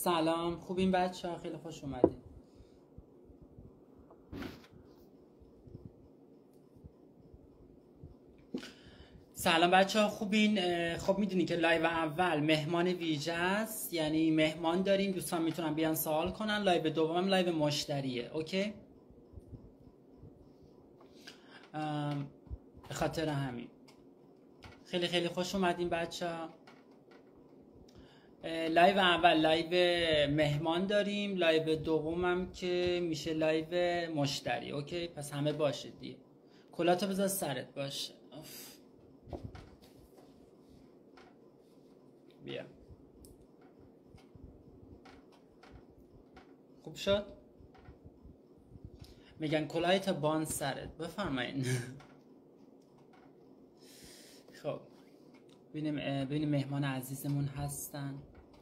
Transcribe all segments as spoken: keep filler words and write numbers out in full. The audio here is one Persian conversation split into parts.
سلام، خوبین بچه ها؟ خیلی خوش اومدین. سلام بچه ها، خوبین؟ خب میدونی که لایو اول مهمان ویژه است، یعنی مهمان داریم، دوستان میتونن بیان سوال کنن. لایو دوم لایو مشتریه. اوکی؟ به خاطر همین خیلی خیلی خوش اومدین بچه ها. لایو اول لایو مهمان داریم، لایو دومم که میشه لایو مشتری. اوکی؟ پس همه باشید دیگه. کلاتو بذار سرت باشه. اف. بیا. خوب شد؟ میگن کلاهت بان سرت. بفرمایین. خب ببینیم ببینیم مهمان عزیزمون هستن.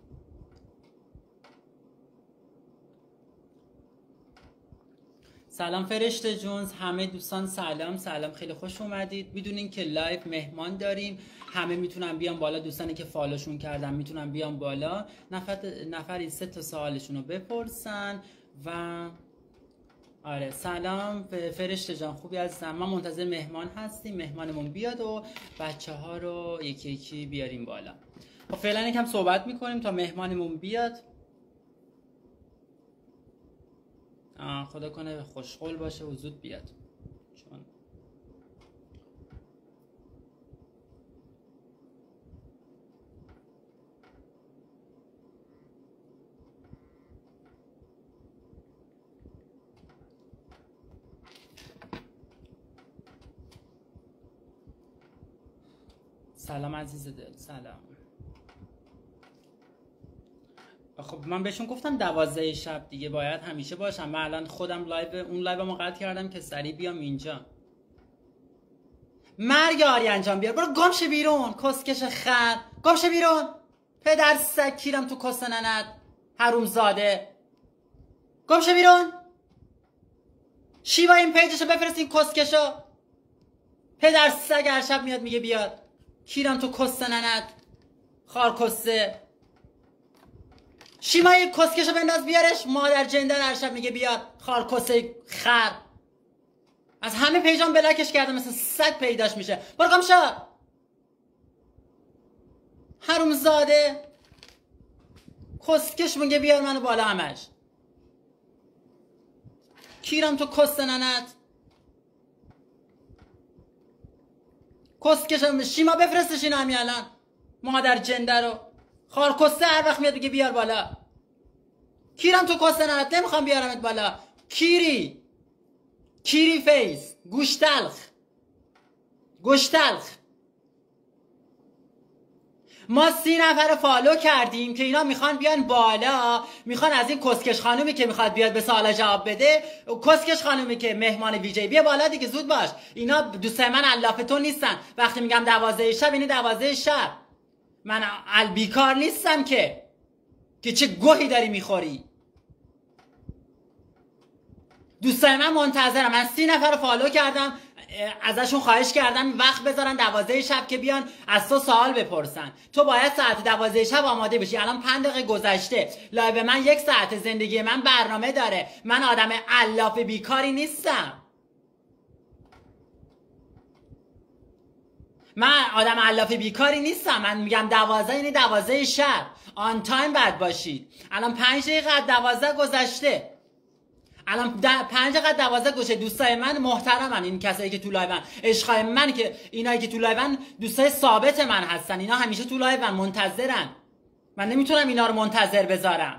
سلام فرشته جونز، همه دوستان سلام سلام، خیلی خوش اومدید. میدونین که لایو مهمان داریم، همه میتونن بیان بالا، دوستانی که فالوشون کردن میتونن بیان بالا، نفر نفری سه تا سوالشون رو بپرسن. و آره سلام فرشته جان، خوبی عزیزم؟ ما منتظر مهمان هستیم، مهمانمون بیاد و بچه ها رو یکی یکی بیاریم بالا. خب فعلا یکم صحبت میکنیم تا مهمانمون بیاد. خدا کنه خوشقول باشه و زود بیاد. چون سلام عزیز دل، سلام. خب من بهشون گفتم دوازده شب دیگه باید همیشه باشم. من الان خودم لایو اون لایو ما قطع کردم که سریع بیام اینجا. مرگ آریان جان بیار، برو گم شه بیرون کسکش خر، گم شه بیرون پدر سگ، کیرم تو کس ننت حروم زاده، گم شه بیرون. شیوا این پیجشو بفرستین کسکشو، پدر سگ هر شب میاد میگه بیاد، کیرم تو کس ننت خار کسه. شیما یک کسکشو بنداز بیارش، مادر جندر هر شب میگه بیاد، خار کسه خر. از همه پیجام بلاکش کردم، مثل سگ پیداش میشه. برو گم شو حروم زاده، کسکش میگه بیار منو بالا همش، کیرم تو کس ننت کسکشم. شیما بفرستش اینو همین الان، مادر جندر رو خار کسه هر وقت میاد میگه بیار بالا، کیرم تو کس ننت، نمیخوام بیارمت بالا. کیری کیری فیس، گوش تلخ گوش تلخ. ما سی نفر فالو کردیم که اینا میخوان بیان بالا، میخوان از این کسکش خانومی که میخواد بیاد به سوالا جواب بده، کسکش خانومی که مهمان ویژه، بیا بالا دیگه، زود باش. اینا دوستای من الافتون نیستن. وقتی میگم دوازده شب اینی دوازده شب. من البیکار نیستم که که چه گوهی داری میخوری. دوستای من منتظرم. من سی نفر رو فالو کردم، ازشون خواهش کردم وقت بذارن دوازده شب که بیان از تو سوال بپرسن. تو باید ساعت دوازده شب آماده بشی. الان پنج دقیقه گذشته، لایو من یک ساعت، زندگی من برنامه داره. من آدم الاف بیکاری نیستم. من آدم الاف بیکاری نیستم. من میگم دوازده یعنی دوازده شب. آن تایم باید باشید. الان پنج دقیقه دوازده گذشته. الان پنج دقیقه دوازده گوشه. دوستای من محترمن، این کسایی که تو لایون، عشقای من که اینایی که تو لایون دوستای ثابت من هستن، اینا همیشه تو لایون منتظرن. من نمیتونم اینا رو منتظر بذارم.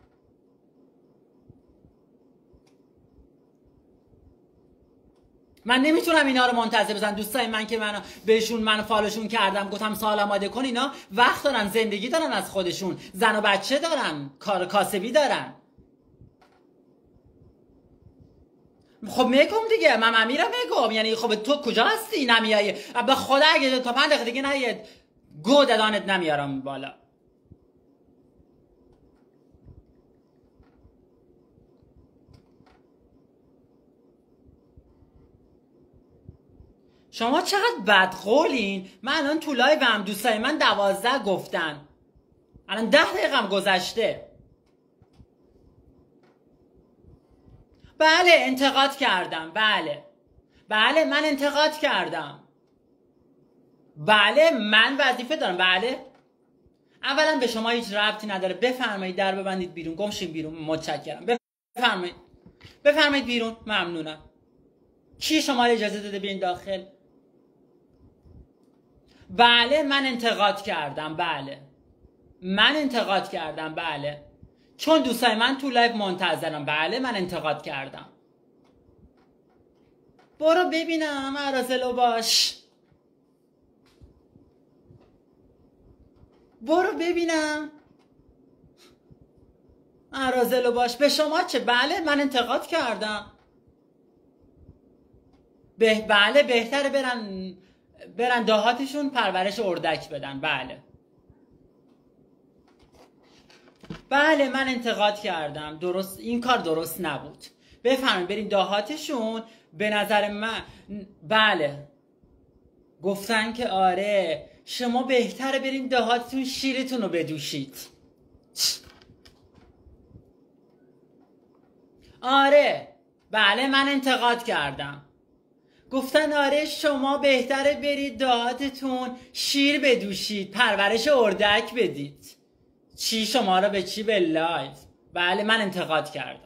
من نمیتونم اینا رو منتظر بذارم. دوستای من که منو بهشون من فالوشون کردم، گفتم سوال آماده کن، اینا وقت دارن، زندگی دارن از خودشون، زن و بچه دارن، کار کاسبی دارن. خب میگم دیگه، من امیرم میگم. یعنی خب تو کجا هستی نمیایی؟ به خدا اگه تا پنج دقیقه دیگه نیاد گو ددانت نمیارم بالا. شما چقدر بدقولین. من الان تو لایو هم دوستای من دوازده گفتن، الان ده دقیقه هم گذشته. بله انتقاد کردم. بله بله من انتقاد کردم. بله من وظیفه دارم. بله اولا به شما هیچ ربطی نداره. بفرمایید در ببندید بیرون. گمشین بیرون. متشکرم. بفرمایید بفرمایید بیرون. ممنونم. کی شما رو اجازه داده بیاین داخل؟ بله من انتقاد کردم. بله من انتقاد کردم. بله چون دوستای من تو لایو منتظرم. بله من انتقاد کردم. برو ببینم ارازلو باش. برو ببینم ارازلو باش. به شما چه؟ بله من انتقاد کردم. به بله بهتره برن برن دهاتشون پرورش اردک بدن. بله بله من انتقاد کردم. درست این کار درست نبود. بفرمایید برین دهاتشون. به نظر من بله گفتن که آره شما بهتره برین دهاتتون شیرتون رو بدوشید. آره بله من انتقاد کردم. گفتن آره شما بهتره برید دهاتتون شیر بدوشید پرورش اردک بدید. چی شما رو به چی؟ به لایف. بله من انتقاد کردم.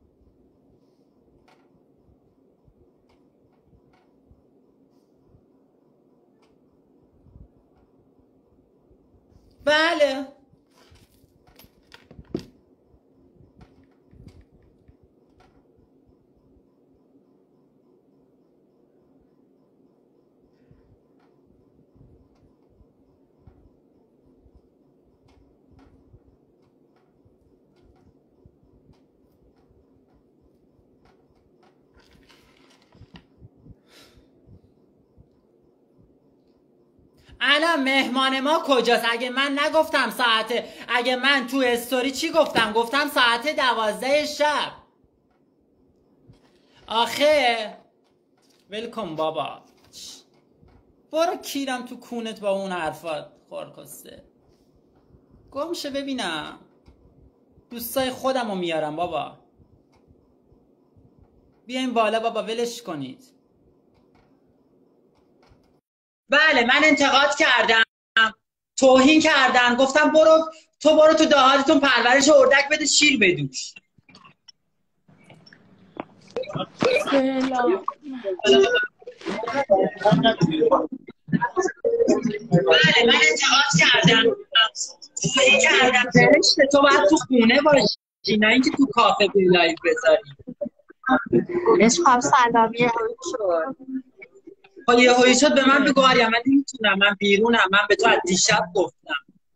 بله الان مهمان ما کجاست؟ اگه من نگفتم ساعت، اگه من تو استوری چی گفتم؟ گفتم ساعت دوازده شب. آخه ولکن بابا. برو کیرم تو کونت با اون حرفات خورکسته. گمشه ببینم. دوستای خودم رو میارم بابا. بیاین بالا بابا ولش کنید. بله من انتقاد کردم، توهین کردم، گفتم برو تو برو تو دهاتتون پرورش اردک بده شیر بدوش. سلام. بله من انتقاد کردم، توهین کردم. فرشته تو باید تو خونه باشی نه اینکه تو کافه بی لایو بذاری. عشقم سلامی هایی شد. خب یه هایی شد به من بگو آریا من نمیتونم، من بیرونم، من به تو از دیشب گفتم.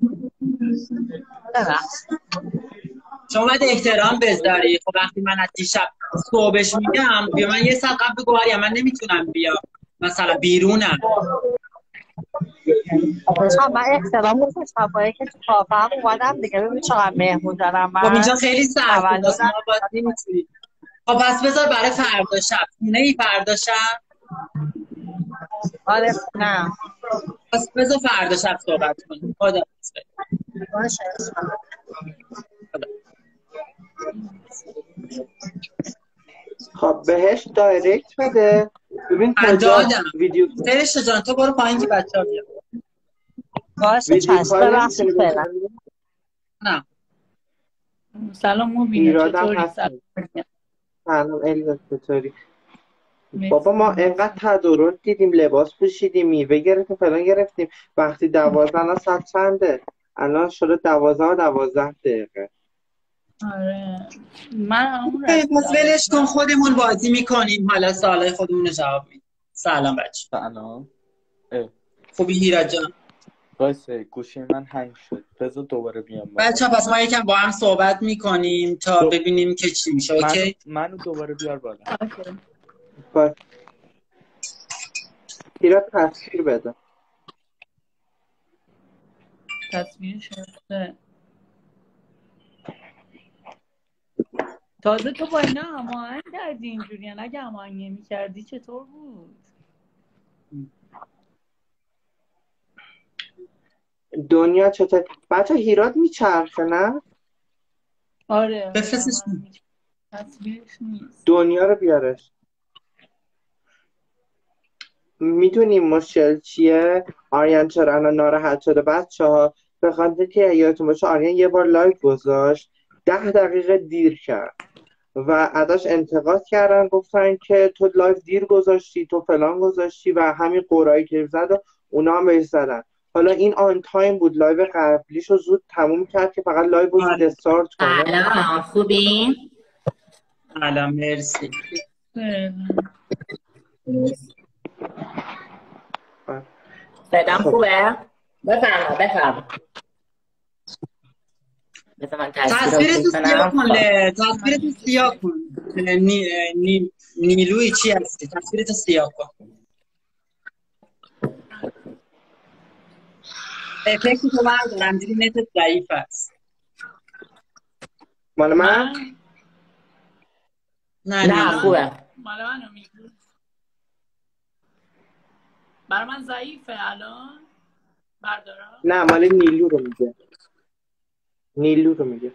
شما باید احترام بذاری. خب وقتی من از دیشب صبحش میگم بیا من یه ساعت قبل بگو آریا من نمیتونم بیام مثلا بیرونم. عشقم من احترام گذاشتم با اینکه تو کافه هم اومدم دیگه. ببین چقدر مهمون دارم من. خب اینجا خیلی سرد است ما باید نمیتونی. خب پس بذار برای فردا شب. خونه ای فردا شب؟ آره نه پس بذار فردا شب صحبت کنیم. خدا باشه. خب بهش دایرکت بده ببین کجا ویدیو. فرشته جان تو برو پایین که بچه‌ها بیان. باشه چشم ببخشید فعلا. نه سلام مبینه چطوری؟ سلام الیزا چطوری؟ بابا ما اینقدر تدارک دیدیم، لباس پوشیدیم، میوه گرفتیم، فلان گرفتیم. وقتی دوازده الان ساعت چنده؟ الان شده دوازده و دوازده دقیقه. آره من همون پس ولش کن خودمون بازی میکنیم. حالا سوالای خودمون رو جواب میدیم. سلام بچه. سلام. خوبی هیرت جان؟ وایسه گوشی من هنگ شد. بذار دوباره بیام. بچه پس ما یکم با هم صحبت میکنیم تا دو... ببینیم که چی میشه. اوکی؟ منو دوباره بیار بالا. باش. هیرت تصویر بده. تصویر شده. تازه تو با اینا هماهنگ کردی اینجوری، یعنی اگه هماهنگ نمی‌کردی چطور بود؟ دنیا چطور؟ بچه هیرات میچرخه نه؟ آره بفرستش تصویرش نیست. دنیا رو بیارش. میدونیم مشکل چیه؟ آریان چرا الان ناراحت شده؟ بچه ها به خاطر که یادتون باشه آریان یه بار لایو گذاشت ده دقیقه دیر کرد و ازش انتقاد کردن، گفتن که تو لایو دیر گذاشتی، تو فلان گذاشتی و همین قرایی که زد و اونا هم بهش زدن. حالا این آن تایم بود، لایو قبلیشو زود تموم کرد که فقط لایو رو زود آره. استارت کنه. سلام، خوبین؟ سلام مرسی. صدام خوبه؟ بفرما بفرما. بذار من تصویر رو تصویر تو سیاه کنم. کن له. تصویر تو سیاه کن. نی... نی... نیلوی چی هستی؟ تصویر تو سیاه کن. افکت تو بردار، همجوری نتت ضعیف است. مال من؟ من نه نه نه خوبه. مال منو میگی؟ برای من ضعیفه الان. بردارم. نه مال نیلو رو میگه. نیلو رو میگه.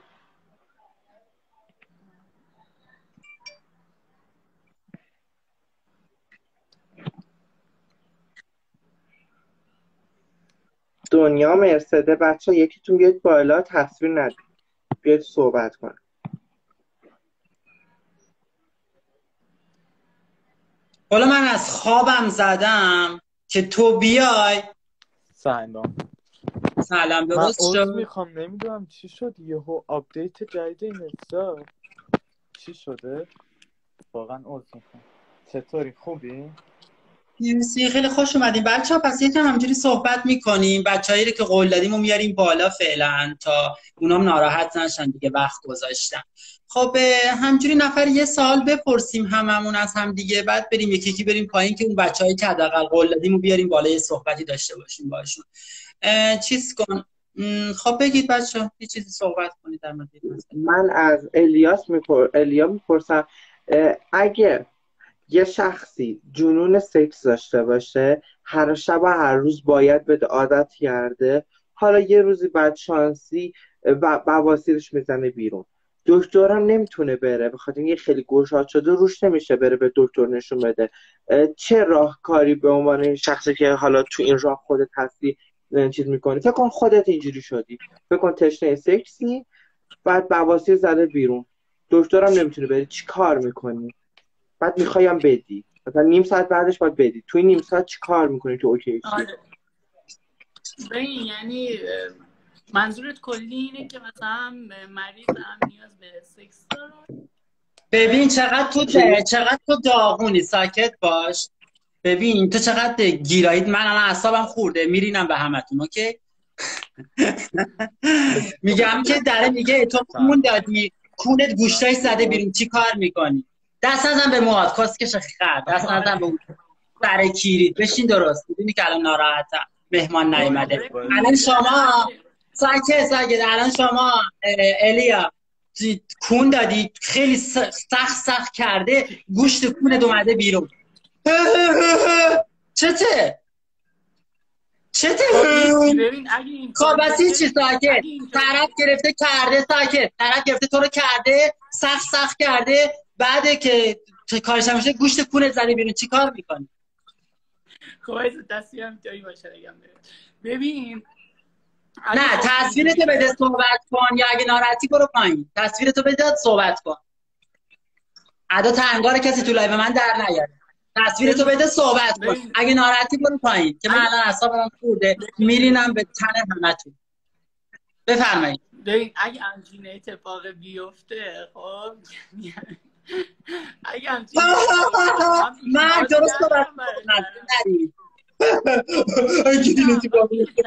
دنیا مرسده. بچه ها یکیتون بیاید بالا، تصویر ندید، بیاید صحبت کن. حالا من از خوابم زدم که تو بیای. سلام. سلام من درست عذر شد. میخوام، نمیدونم چی شد یهو آپدیت جدید این اینستا چی شده، واقعا عذر میخوام. چطوری، خوبی؟ مرسی خیلی خوش اومدیم بچه ها. پس یکم همجوری صحبت میکنیم، بچه هایی رو که قول دادیم و میاریم بالا فعلا تا اونام ناراحت نشن دیگه، وقت گذاشتن. خب همجوری نفر یه سال بپرسیم هممون از هم دیگه، بعد بریم یکی یکی بریم پایین که اون بچه هایی که حداقل قول دادیم و بیاریم بالا یه صحبتی داشته باشیم باشون. چیز کن. م، خب بگید بچه ها یه چیزی صحبت کنید در مورد این مسئله. من از الیاس میپر... الیا میپرسم اگه یه شخصی جنون سکس داشته باشه، هر شب و هر روز باید بده، عادت کرده، حالا یه روزی بعد شانسی و بواسیرش میزنه بیرون، دکترم نمیتونه بره بخاطر اینکه خیلی گشاد شده روش نمیشه بره به دکتر نشون بده، چه راهکاری به عنوان شخصی که حالا تو این راه خودت هستی چیز میکنی؟ فکر کن خودت اینجوری شدی، فکر کن تشنه سکسی، بعد بواسیر زده بیرون، دکترم نمیتونه بره، چی کار میکنی؟ بعد میخوایم بدی، مثلا نیم ساعت بعدش باید بدی، توی نیم ساعت چی کار میکنی تو اوکی شی؟ آره. ببین یعنی منظورت کلی اینه که مثلا مریض هم نیاز به سکس داره؟ ببین چقدر تو چقدر تو داغونی، ساکت باش. ببین تو چقدر گیرایید، من الان اعصابم خورده میرینم به همتون. اوکی میگم که داره میگه تو خون دادی، خونت گوشتای زده بیرون، چی کار میکنی؟ دست نزن به موهات، کاسکش خر، دست نزن به اون سر کیرید. بشین درست، میدونی که الان ناراحتم مهمان نیومده. الان شما ساکت ساکت الان شما الیا کون دادی، خیلی سخت سخت کرده، گوشت کونت اومده بیرون. چته؟ چته؟ خب بس چی ساکت؟ طرف گرفته کرده، ساکت، طرف گرفته تو رو کرده، سخت سخت کرده، بعد که کارش هم شده گوشت کونت زده بیرون، چی کار میکنی؟ خب از دستی هم جایی باشه بگم. ببین نه تصویرتو بده صحبت کن، یا اگه ناراحتی برو پایین. تصویرتو بده صحبت کن. ادا تنگار کسی تو لایو من در نیاره. تصویرتو بده صحبت کن. اگه ناراحتی برو پایین که من الان اعصابم خورده میرینم به تن همتون. بفرمایید. ببین اگه همچین اتفاق بیفته، خب اگه همچین من درست صحبت کنم نرید. اگه این اتفاق بیفته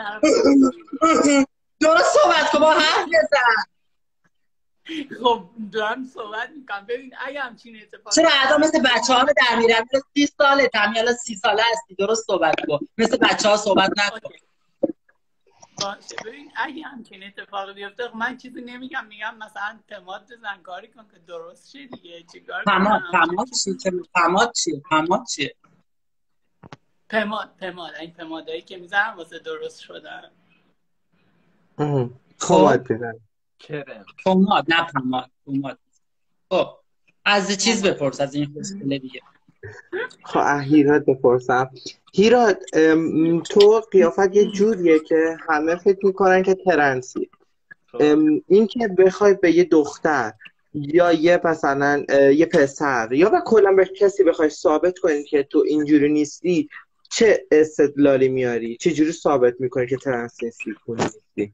درست صحبت کن، با حرف بزن. خب دارم صحبت میکنم. ببین اگه همچین اتفاق چرا ادا مثل بچه ها رو در میرم؟ سی ساله تمی، حالا سی ساله هستی، درست صحبت کن، مثل بچه ها صحبت نکن. باشه ببین اگه همچین اتفاق بیفته، من چیزی نمیگم، میگم مثلا پماد بزن کاری کن که درست شه دیگه. چیکار کنم؟ پماد پماد چیه؟ پماد چیه؟ پماد چیه؟ پماد پماد این پمادایی که میزنن واسه درست شدن. پماد بزن. کرم. پماد نه پماد. پماد. خب از چیز بپرس، از این خوشگله دیگه. خب از هیراد بپرسم. هیراد ام، تو قیافت یه جوریه که همه فکر میکنن که ترنسی. ام، این که بخوای به یه دختر یا یه مثلا اه، یه پسر یا به کلا به کسی بخوای ثابت کنی که تو اینجوری نیستی، چه استدلالی میاری؟ چه جوری ثابت میکنی که ترنس نیستی، کون نیستی؟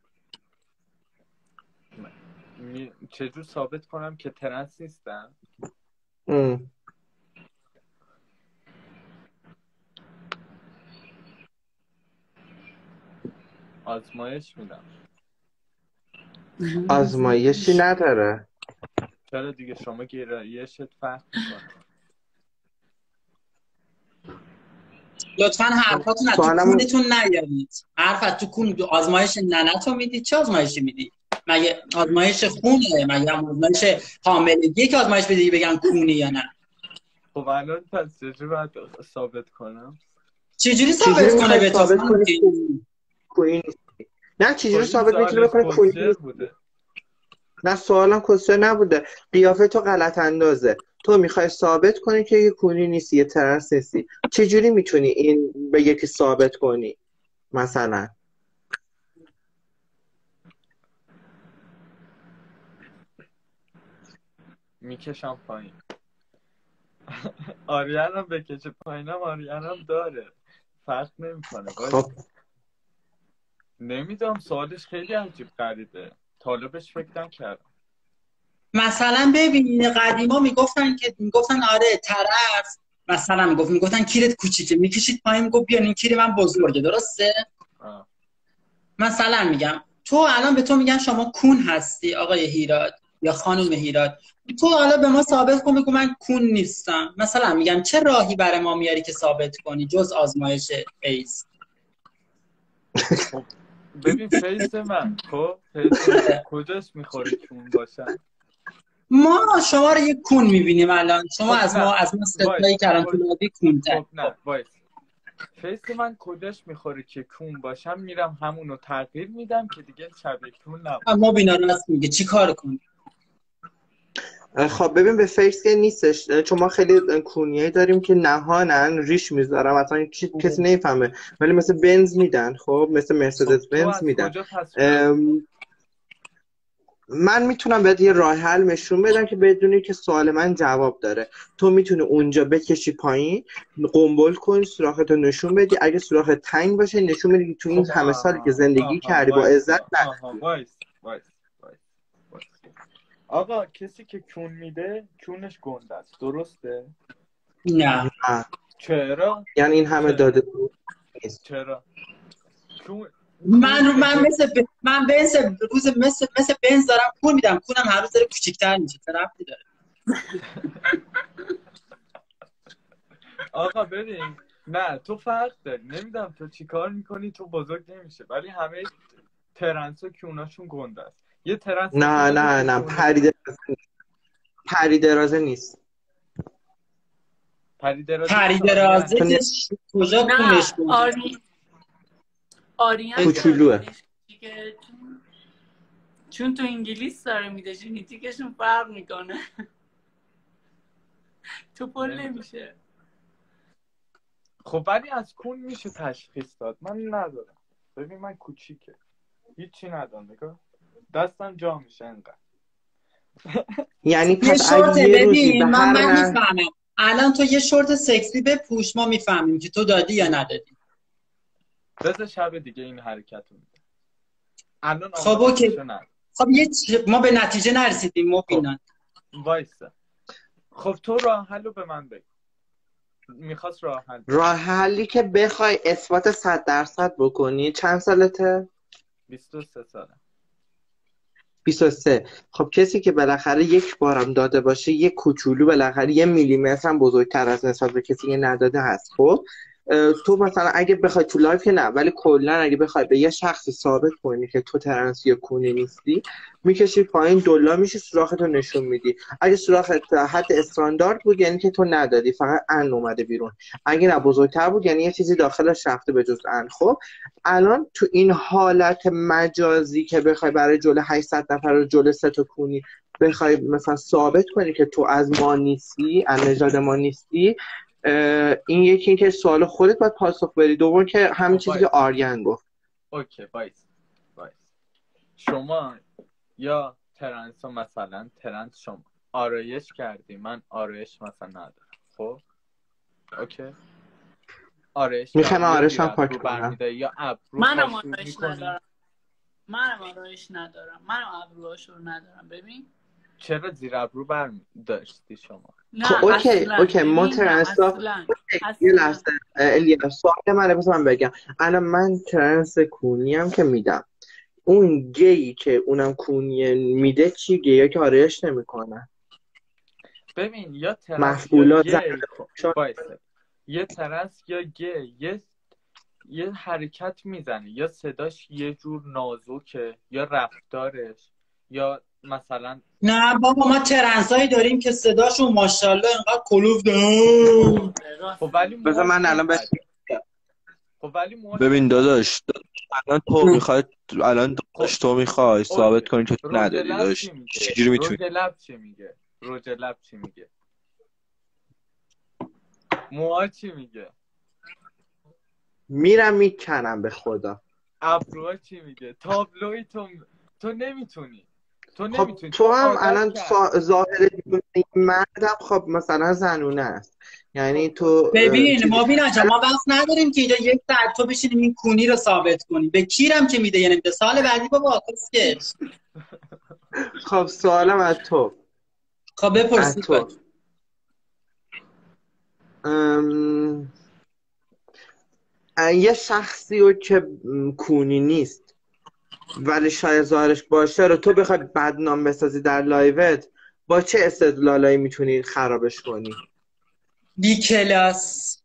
می... چجور ثابت کنم که ترنس نیستم؟ ام. آزمایش میدم. آزمایشی نداره. چرا دیگه؟ شما گرایشت فرق میکنه. لطفا حرفاتون از تو سوالم کونتون نیارید. حرف از تو کون آزمایش ننتو میدی؟ چه آزمایشی میدی؟ مگه آزمایش خونه؟ مگه هم آزمایش حاملگی که آزمایش بدی بگن کونی یا نه؟ خب الان پس چجور باید ثابت کنم؟ چجوری چجوری ثابت کنه میخوای به تو ثابت خانم کنی که- کونی کونی نیستی؟ نه چجوری این ثابت میتونی سوالش بکنی کونی کوشر نیستی؟ بوده. نه سوالم کسر نبوده. قیافه تو غلط اندازه. تو میخوای ثابت کنی که یه کونی نیستی، یه ترنس نیستی. چجوری میتونی این به یکی ثابت کنی؟ مثلا میکشم پایین. آریان هم بکشه پایینم آریان هم داره، فرق نمیکنه. خب نمیدونم، سوالش خیلی عجیب غریبه، طالبش فکر نکردم. مثلا ببین قدیما میگفتن که میگفتن آره طرف مثلا میگفت میگفتن کیرت کوچیکه، میکشید پایین میگفت بیان این کیر من بزرگه، درسته؟ آه. مثلا میگم تو الان به تو میگن شما کون هستی آقای هیراد یا خانم هیراد، تو حالا به ما ثابت کن، بگو من کون نیستم. مثلا میگم چه راهی برای ما میاری که ثابت کنی جز آزمایش ایز؟ خب ببین فیس من، خب فیس من کجاش میخوره کون باشم؟ ما شما رو یک کون میبینیم الان، شما خب از نه. ما از ما ستایی وایس که الان وایس. تو لابی کونتر. خب نه وایس، فیس من کجاش میخوره که کون باشم؟ میرم همونو تغییر میدم که دیگه شبیه کون نباشه. اما بینا راست میگه چی کار کنی؟ خب ببین به فیس که نیستش، چون ما خیلی کونیایی داریم که نهانن ریش میذارم اصلا چی- کسی نمیفهمه، ولی مثل بنز میدن، خب مثل مرسدس تو بنز از میدن. کجا پس ام، من میتونم بهت یه راه حل نشون بدم که بدونی که سوال من جواب داره. تو میتونی اونجا بکشی پایین، قنبل کنی، سوراختو نشون بدی. اگه سوراخت تنگ باشه نشون بدی که تو این همه سالی که زندگی کردی با عزت آها وایس وایس وایس وایس. آقا کسی که کون میده کونش گنده است، درسته؟ نه نه. چرا؟ یعنی این همه چرا؟ داده بود نیست. چرا؟ کون من من مثل ب... من بنز روز مثل مثل بنز دارم کون میدم، کونم هر روز داره کوچیک‌تر میشه، چه ربطی داره؟ آقا ببین، نه تو فرق داری، نمیدونم تو چی کار میکنی، تو بزرگ نمیشه، ولی همه ترنس ها کوناشون گنده است. یه ترنس نه نه نه پری پری درازه نیست. پری درازه پری درازه یعنی که کجا نه کونش گنده؟ آری آریان کوچولوه. دیگه چون چون تو انگلیس داره میده ژنتیکشون فرق میکنه. تو پل نمیشه. خب ولی از کون میشه تشخیص داد، من ندارم. ببین من کوچیکه، هیچی ندارم، نگاه دستم جا میشه انقدر. یعنی یه پس شورت اگه یه روزی به ببین من هر من نه میفهمم الان تو یه شورت سکسی بپوش ما میفهمیم که تو دادی یا ندادی. بذار شب دیگه این حرکت رو میده. الان خب آماده اوکی. باشه نه. خب یه چ- ما به نتیجه نرسیدیم مبینا. وایسا. خب تو راه حل رو به من بگو. میخواست راه حل. راه حلی که بخوای اثبات صد درصد بکنی. چند سالته؟ بیست و سه سالم. بیست و سه. خب کسی که بالاخره یک بارم داده باشه یک کوچولو بالاخره یه میلیمتر هم بزرگتر از نسبت به کسی که نداده هست. خب تو مثلا اگه بخوای تو لایف که نه، ولی کلا اگه بخوای به یه شخصی ثابت کنی که تو ترنس یا کونی نیستی، میکشی پایین، دلا میشی، سوراختو نشون میدی. اگه سوراخت حد استاندارد بود یعنی که تو ندادی، فقط ان اومده بیرون. اگه نه بزرگتر بود یعنی یه چیزی داخلش رفته به جز ان. خب الان تو این حالت مجازی که بخوای برای جلوی هشتصد نفر و جلوی سه تا کونی بخوای مثلا ثابت کنی که تو از ما نیستی، از نژاد ما نیستی، این یکی این که سوال خودت باید پاسخ بدی، دوم که همین چیزی که آریان گفت. اوکی وایس وایس شما یا ترنس مثلا ترنس شما آرایش کردی، من آرایش مثلا ندارم، خب اوکی آرایش میخوام آرایش هم پاک کنم یا ابرو منم آرایش ندارم منم آرایش ندارم منم ابروهاشو ندارم. ببین چرا زیر ابرو برمی داشتی شما؟ نه خب اوکی اصلا. اوکی ما ترنسا اصلا. یه لحظه الیا سوال منه بس من بگم. الان من ترنس کونی هم که میدم، اون گیی که اونم کونی میده چی گیه که آرایش نمیکنن؟ ببین یا ترنس مفعولات یا گی بایسته. یه ترنس یا گی یه یه حرکت میزنه یا صداش یه جور نازکه یا رفتارش یا مثلا نه بابا ما ترنسایی داریم که صداشون ماشاءالله اینقدر کلوف ده. خب ولی بذار من الان بهش خب ولی ببین داداش الان تو میخوای الان داداش تو میخوای ثابت کنی که تو نداری داداش چجوری میتونی؟ روج لب چی میگه؟ روج لب چی میگه؟ موها چی میگه؟ میرم میکنم به خدا. ابروها چی میگه؟ تابلوی تو تو نمیتونی تو خب نمیتونی تو هم الان سا... ظاهر مردم خب مثلا زنونه است، یعنی تو ببین چیزی... ما بینا ما وقت نداریم که اینجا یک ساعت تو بشینیم این کونی رو ثابت کنیم. به کیرم که میده یعنی به سال بعدی بابا کسکش. خب سوالم از تو. خب بپرسید تو ام... یه شخصی رو که کونی نیست ولی شاید ظاهرش باشه رو تو بخوای بدنام بسازی در لایوت، با چه استدلالایی میتونی خرابش کنی؟ بی کلاس.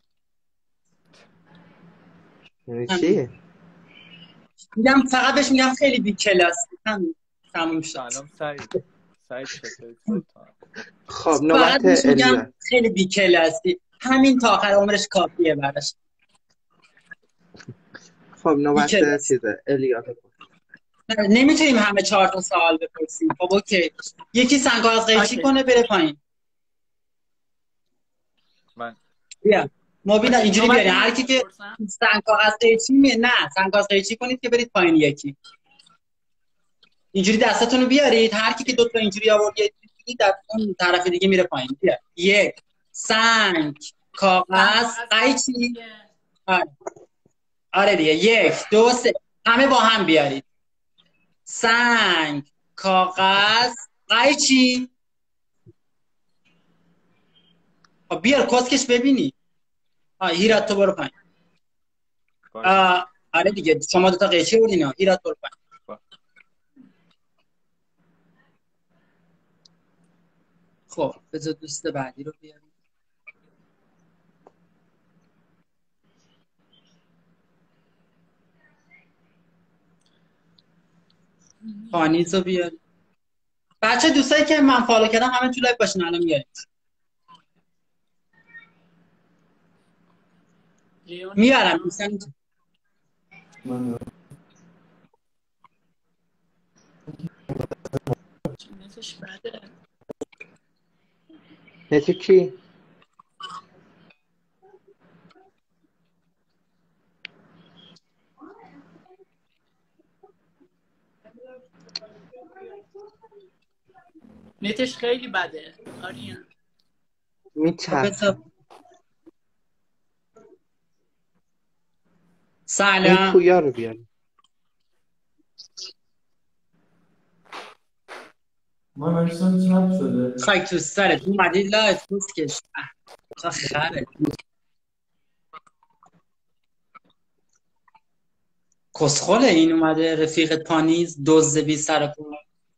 یعنی چی؟ میگم فقط بهش میگم خیلی بی کلاس. همین تموم شد. سلام سعید. سعید چطوری؟ خب نوبت الیا. خیلی بی کلاسی. همین تا آخر عمرش کافیه براش. خب نوبت چیزه الیا. نمیتونیم همه چهار تا سوال بپرسیم. خب اوکی یکی سنگاز قیچی کنه بره پایین. من بیا مبینا اینجوری بیارین هر کی که سنگاز قیچی می نه سنگاز قیچی کنید که برید پایین. یکی اینجوری دستتون رو بیارید، هر کی که دو تا اینجوری آورد یکی در اون طرف دیگه میره پایین. بیا یک سنگ کاغذ قیچی. آره آره دیگه یک دو سه همه با هم بیارید. سنگ کاغذ قیچی. بیار کسکش ببینی. آه هیرات تو برو پایین. آره دیگه شما دوتا قیچی بردین ها. هیرات برو پایین. خب بذار دوست بعدی رو بیاریم. پانیز رو بیاریم. بچه دوستایی که من فالو کردم همه تو لایو باشین الان میاریم. میارم دوستان. نتی کی؟ نتش خیلی بده آریان. میچرخه. سلام. این پویا رو بیاریم. ما مرسان چپ شده. خاک تو سرت اومدی لایف کسکش. خره. کسخله این اومده رفیقت پانیز دزد بی سر پول.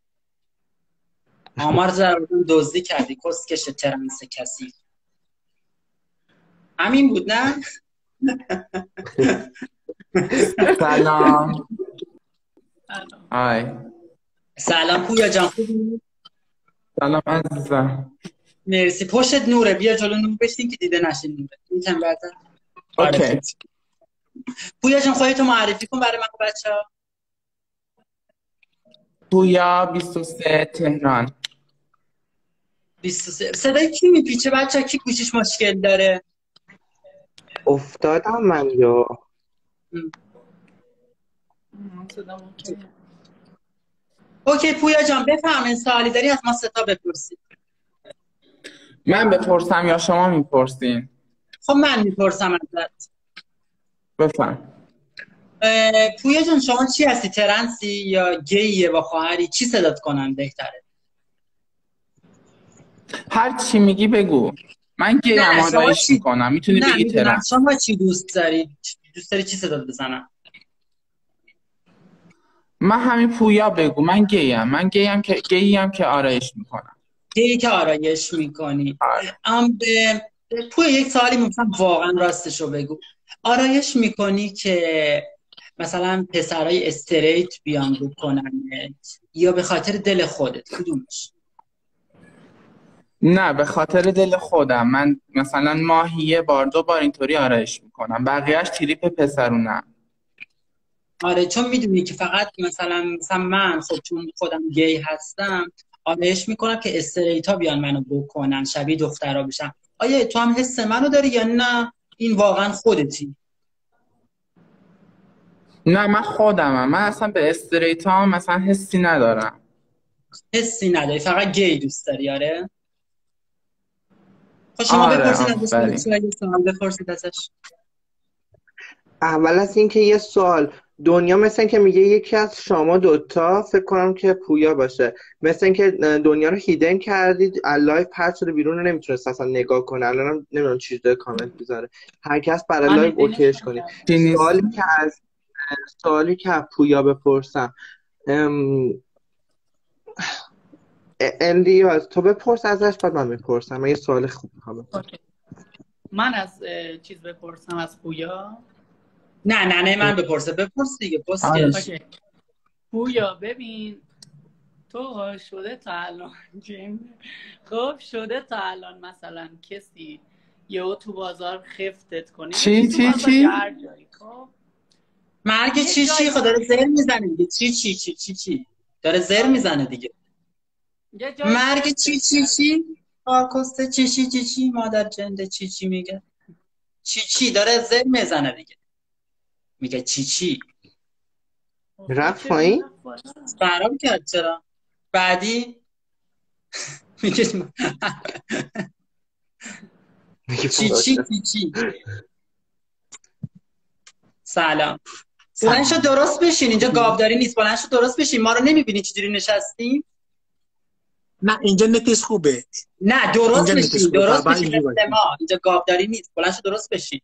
آمار ضرورتون دزدی کردی کسکش ترنس کسی. همین بود نه؟ سلام. های. سلام پویا جان خوبی؟ سلام عزیزم. مرسی پشت نوره بیا جلو نور بشین که دیده نشین نوره. میتونم براتون. اوکی. پویا جان خودتو معرفی کن برای من بچه‌ها. پویا بیست و سه تهران. بیست و سه. صدای کی میپیچه بچه؟ کی گوشیش مشکل داره؟ افتادم من یا اوکی پویا جان بفرمایید، سوالی داری از ما ستا بپرسید. من بپرسم یا شما میپرسین؟ خب من میپرسم ازت. بفرم. پویا جان شما چی هستی؟ ترنسی یا گیه با خواهری؟ چی صدات کنن بهتره؟ هر چی میگی بگو. من گیم آرایش چی... میکنم، میتونی بگی ترنس. شما چی دوست داری؟ دوست داری چی صدات بزنم؟ من همین پویا بگو. من گیم من گیم که گیم که آرایش میکنم. گیی که آرایش میکنی. ام به پویا یک سوالی میپرسم واقعا راستشو بگو. آرایش میکنی که مثلا پسرای استریت بیان بکنن یا به خاطر دل خودت؟ کدومش؟ نه به خاطر دل خودم. من مثلا ماهی یه بار دو بار اینطوری آرایش میکنم، بقیهش تریپ پسرونم. آره چون میدونی که فقط مثلا مثلا من خب چون خودم گی هستم آرایش میکنم که استریتا بیان منو بکنن شبیه دخترها بشن. آیا تو هم حس منو داری یا نه این واقعا خودتی؟ نه من خودمم. من اصلا به استریتا مثلا حسی ندارم. حسی نداری، فقط گی دوست داری؟ آره خب شما آره بپرسید ازش. سوال بپرسید ازش. اول از اینکه یه سوال، دنیا مثل که میگه یکی از شما دوتا فکر کنم که پویا باشه، مثل اینکه دنیا رو هیدن کردید لایف پرت شده بیرون رو نمیتونست اصلا نگاه کنه. الانم نمیدونم چی شده کامنت بذاره. هر کس برای لایف اوکیش کنید. سوالی که از سوالی که از پویا بپرسم ام... الیاس تو بپرس ازش بعد من بپرسم. من یه سوال خوب میخوام. من از چیز بپرسم از پویا؟ نه نه نه من بپرسه. بپرس دیگه پسکش. پویا ببین تو شده تا الان خب شده تا الان مثلا کسی یهو تو بازار خفتت کنه چی چی چی؟ خب مرگ چی چی؟ خب داره زر میزنه دیگه. چی چی چی چی چی داره زر میزنه دیگه. مرگ چی چی چی؟ آکسته چی چی چی چی مادر جنده چی چی میگه؟ چی چی داره زر میزنه دیگه. میگه چی چی. رفت پایین؟ فرام کرد چرا؟ بعدی میگه چی چی چی چی. سلام. بلند شو درست بشین، اینجا گاوداری نیست. بلند شو درست بشین. ما رو نمیبینی چجوری نشستیم؟ نه اینجا نتش خوبه. نه درست بشین، درست بشین. ما اینجا گاوداری نیست. بلند شو درست بشین.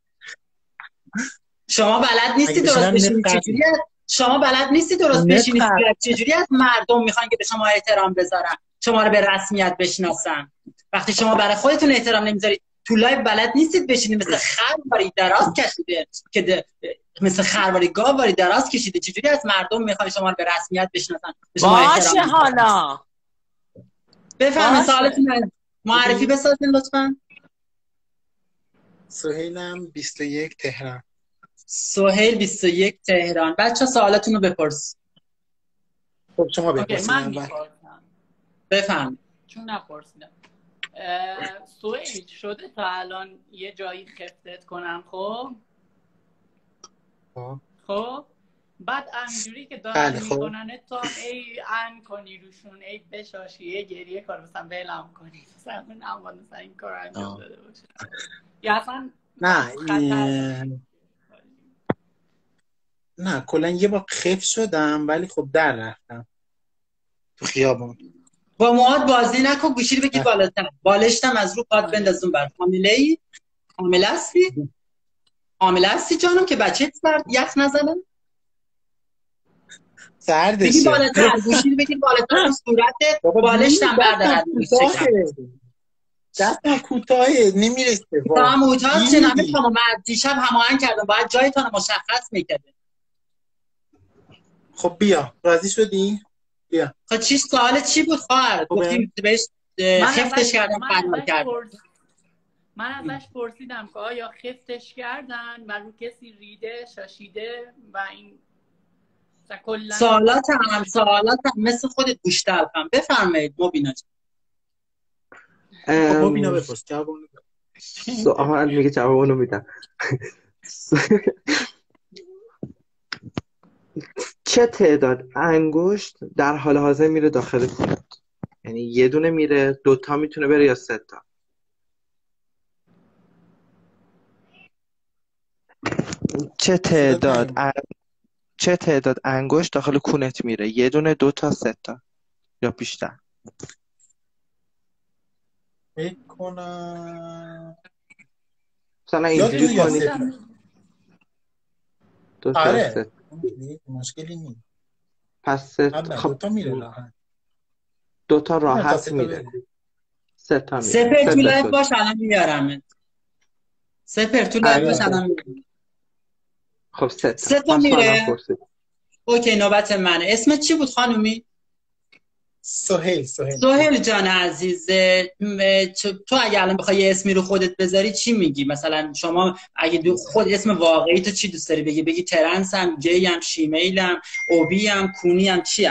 شما بلد نیستی درست بشین. چجوری شما بلد نیستی درست بشینید؟ چجوری از مردم میخوان که به شما احترام بذارن، شما رو به رسمیت بشناسن؟ وقتی شما برای خودتون احترام نمیذارید تو لایو بلد نیستید بشینید مثل خرواری دراز کشیده که مثل خرواری گاواری دراز کشیده. چجوری از مردم میخوان شما رو به رسمیت بشناسن؟ باشه حالا بفهمید سوالتون. معرفی بسازین لطفاً. سهیلم بیست و یک تهران. سهیل بیست و یک تهران. بچه سوالتون رو بپرس. خب شما بپرسید. من میپرسم. بفهم. چون نپرسیدم. سهیل شده تا الان یه جایی خفتت کنم خب؟ خب؟ بعد همجوری که دارن میکنن تو هم ای ان کنی روشون، ای بشاشی، ای گریه کار مثلا بلم کنی مثلا من نمواد مثلا این کار انجام داده باشه یا اصلا نه نه کلا یه بار خف شدم ولی خب در رفتم تو خیابون. با موهات بازی نکن، گوشی رو بگیر بالاتر. بالشتم از رو پاد بندازون بر. حامله ای؟ حامله هستی؟ حامله هستی جانم که بچه سرد یخ نزنه؟ سردشه. بگیر بالاتر، گوشی رو بگیر بالاتر. صورت بالشتم بردارد. دستم کوتاهه نمیرسه. تا هم اوتاز چه نمیتونم. من دیشب هماهنگ کردم باید جایتان مشخص میکرده. خب بیا راضی شدی؟ بیا. خب چی سوال چی بود خواهر؟ گفتیم بهش خفتش کردم فرار کردم. من ازش پرسیدم که آیا خفتش کردن و رو کسی ریده شاشیده و این کلا سوالات هم سوالات هم مثل خودت گوش تلخم. بفرمایید مبینا جان. مبینا بپرس جواب اونو بده. سوال میگه جواب اونو میدم. چه تعداد انگشت در حال حاضر میره داخل کونت؟ یعنی یه دونه میره، دوتا میتونه بره یا سه تا؟ چه تعداد ان... چه تعداد انگشت داخل کونت میره؟ یه دونه، دوتا، سه تا یا بیشتر؟ فکر کنم مثلا یا اینجوری دو یا کنید سه تا. دو تا آره سه مشکلی نیست. پس سه تا. نه خب دوتا میره راحت. دوتا نه تا راحت سه تا میره. بره. سه تا میره. سپر سه تو تا لایف شد. باش الان میارم. سپر تو لایف آره. باش الان میارم. خب سه تا. سه تا من سوالم میره. پرسید. اوکی نوبت منه. اسمت چی بود خانومی؟ سهیل. سهیل سهیل جان عزیز، م- چ- تو اگه الان بخوای یه اسمی رو خودت بذاری چی میگی؟ مثلا شما اگه دو خود اسم واقعی تو چی دوست داری بگی؟ بگی ترنس هم، گی هم، شیمیل هم، اوبی هم، کونی هم، چی هم؟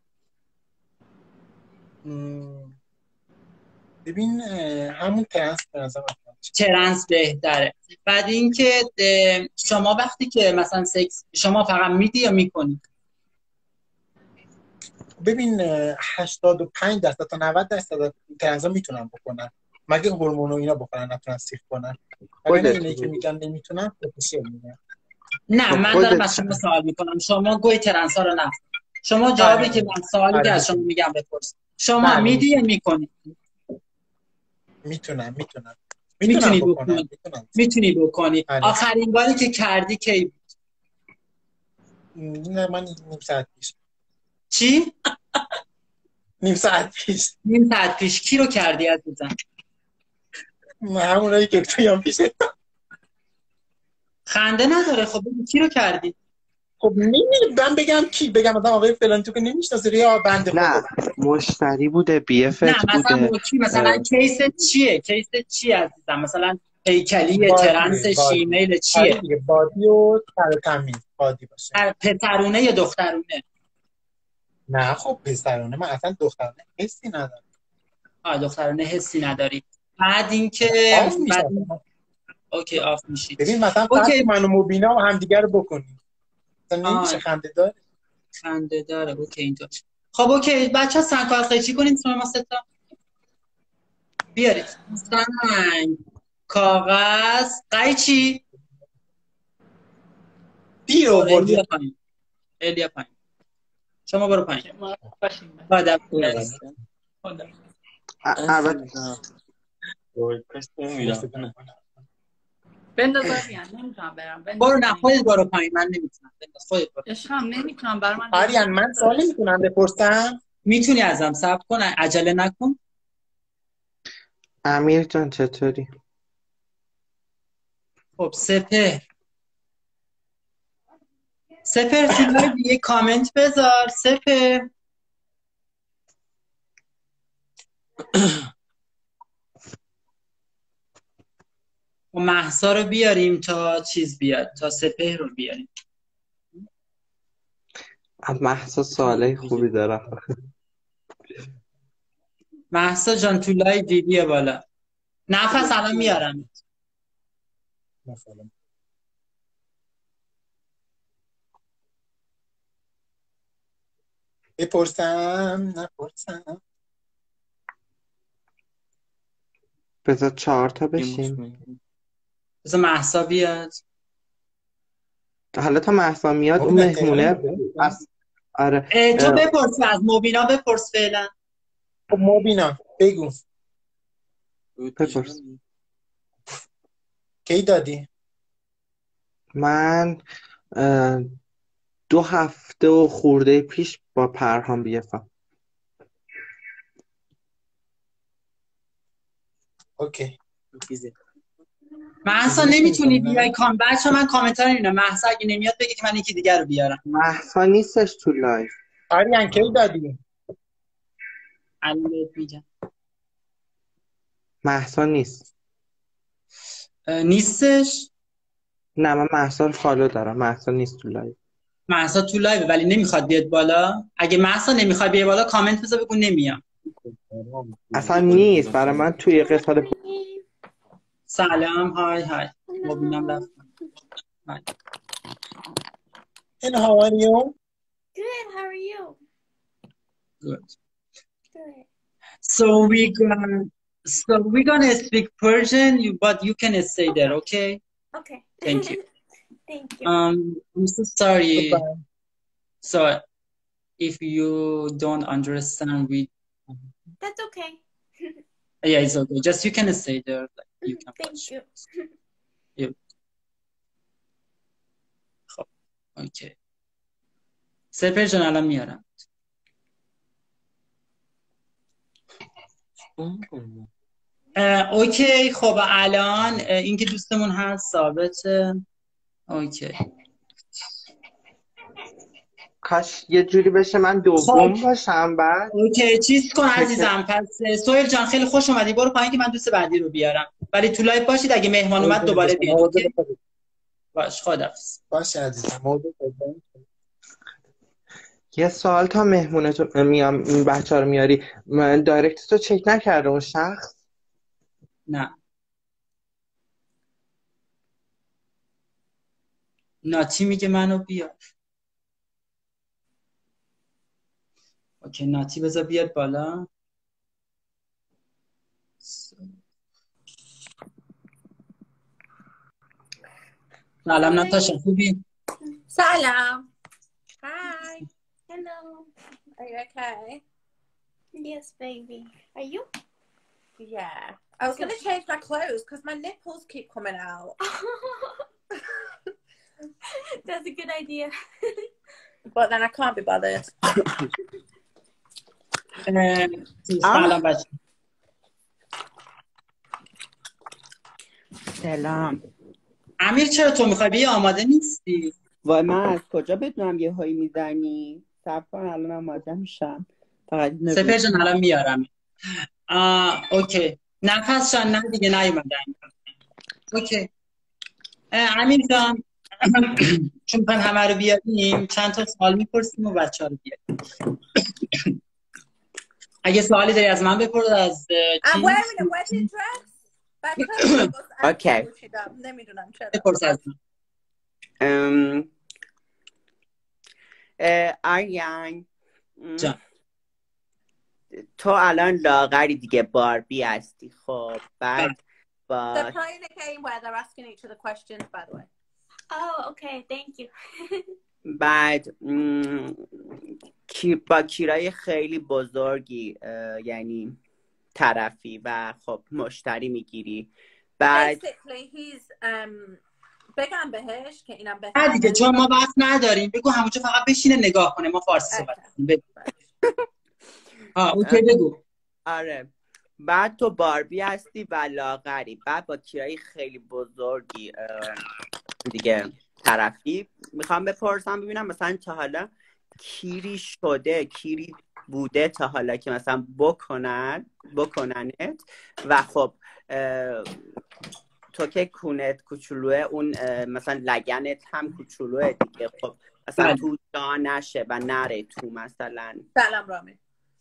م، ببین اه، همون ترنس به نظر من ترنس بهتره. بعد اینکه اه، شما وقتی که مثلا سکس شما فقط میدی یا میکنی؟ ببین اه، هشتاد و پنج درصد تا نود درصد ترنسا میتونن بکنن مگه هورمون و اینا بخورن نتونن سیخ کنن. وگرنه خودت اینایی که میگن نمیتونن پوتنشیل میگن. نه خب من دارم خودت از شما سوال میکنم. شما گوی ترنس ها رو نخور. شما جوابی که من سوالی که از شما میگم بپرس. شما بله، میدی یا میکنی؟ میتونن میتونن میتونی میتونن بکنن بکنی. میتونن. میتونی بکنی. بله. آخرین باری که کردی کی بود؟ نه من نیم ساعت پیش. چی؟ نیم ساعت پیش. نیم ساعت پیش. کی رو کردی عزیزم؟ همونایی که تویام پیشه. خنده نداره. خب بگو کی رو کردی؟ خب نمیدونم بگم کی بگم مثلا آقای فلان تو که نمیشناسه یا بنده خدا. نه مشتری بوده، بی افت نه مثلا بوده. با کی؟ مثلا کیس چیه؟ کیس چیه عزیزم؟ مثلا هیکلی، ترنس، شیمیل چیه؟ آره دیگه بادی و سر تمیز بادی باشه. پسرونه یا دخترونه؟ نه خب پسرونه، من اصلا دخترونه حسی ندارم. آه دخترونه حسی نداری. بعد اینکه آف میشه. بعد... اوکی آف میشید. ببین مثلا فرض من و مبینا و همدیگه رو بکنیم مثلا نمیشه، خنده داره. خنده داره. اوکی اینطور. خب اوکی بچه‌ها سنگ کاغذ قیچی کنیم شما سه تا بیارید. سنگ کاغذ قیچی. دیر آوردی. الیا پایین. الیا پایین. شما برو پایین. بعد بنداز آریان. نمیتونم برم. برو نه خودت برو پایین. من نمیتونم. بنداز خودت برو. عشقم نمیتونم برای من. آریان من سوالی میتونم بپرسم؟ میتونی ازم صبر کن. عجله نکن. امیر جان چطوری؟ خب سپر سپر تو لایو یه کامنت بذار. سپر و مهسا رو بیاریم تا چیز بیاد، تا سپهر رو بیاریم. مهسا سواله خوبی داره. مهسا جان تو لایو دیدیه بالا. نفس الان میارم. مثلا بپرسم نپرسم؟ بذار چهار تا بشیم. بذار مهسا بیاد. حالا تا مهسا میاد اون مهمونه از آره تو بپرس از مبینا بپرس فعلا. خب مبینا بگو. بپرس. کی دادی؟ من دو هفته و خورده پیش با پرهام بیفم. اوکی. مهسا نمیتونی بیای کام بچه من کامنت ها نمیدونم. مهسا اگه نمیاد بگی که من یکی دیگر رو بیارم. مهسا نیستش تو لایف. آریان کی دادی؟ الان میگم. مهسا نیست. نیستش؟ نه من مهسا رو فالو دارم. مهسا نیست تو لایف. مهسا تو لایو ولی نمیخواد بیاد بالا. اگه مهسا نمیخواد بیاد بالا کامنت بذار بگو نمیام. اصلا نیست برای من توی قسمت. سلام های های مبینم رفتم. های And how are you? Good, how are you? good. Good. So we gonna so we're gonna speak Persian, you, but you can stay there, okay? Okay. Thank you. Thank you. Um, I'm so sorry. Goodbye. So if you don't understand, we That's okay. yeah, it's okay. Just you can stay there. Like, you can Thank watch. you. Yeah. خب اوکی. سپر جان الان میارم. اه، اوکی خب الان اه، این که دوستمون هست ثابته. اوکی کاش یه جوری بشه من دوم باشم بعد. اوکی چیز کن عزیزم. پس سهیل جان خیلی خوش اومدی، برو پایین که من دوست بعدی رو بیارم، ولی تو لایو باشید اگه مهمان اومد دوباره بیاید. اوکی باش خداحافظ. باشه عزیزم موضوع بدون. یه سوال تا مهمونتون میام این بچه ها رو میاری، من دایرکت تو چک نکرده اون شخص؟ نه ناتی میگه منو بیار. اوکی ناتی بذار بیاد بالا. سلام ناتاشا خوبی؟ سلام. Hi. Hello. Are you okay? Yes, baby. Are you? Yeah. I was going to change my clothes because my nipples keep coming out. That's a good idea. But then I can't be bothered. سلام بچه. سلام. امیر چرا تو میخوای بیا آماده نیستی؟ وای من از کجا بدونم یه هایی میزنی؟ صبر کن الان آماده میشم. فقط سپر جان الان میارم. آه اوکی نفس جان نه دیگه نیومدن. اوکی امیر جان چون من همه رو بیاریم چند تا سوال میپرسیم و بچه ها رو بیاریم. اگه سوالی داری از من بپرس از I'm wearing a wedding dress. اوکی نمیدونم چرا. بپرس از من. ام آریان جان تو الان لاغری دیگه باربی هستی خب بعد با They're playing a game where they're asking each other questions by the way. Oh, okay. Thank you. بعد کی با کیرای خیلی بزرگی یعنی طرفی و خب مشتری میگیری بعد Basically he's um بگم بهش که اینم بفهمه. نه دیگه چون ما وقت نداریم بگو همونجا فقط بشینه نگاه کنه ما فارسی صحبت کنیم. بگو. آه اوکی بگو. آره بعد تو باربی هستی و لاغری بعد با کیرای خیلی بزرگی دیگه طرفی. میخوام بپرسم ببینم مثلا تا حالا کیری شده کیری بوده تا حالا که مثلا بکنن بکننت و خب تو که کونت کوچولوه اون مثلا لگنت هم کوچولوه دیگه خب مثلا تو جا نشه و نره تو مثلا. سلام رامی.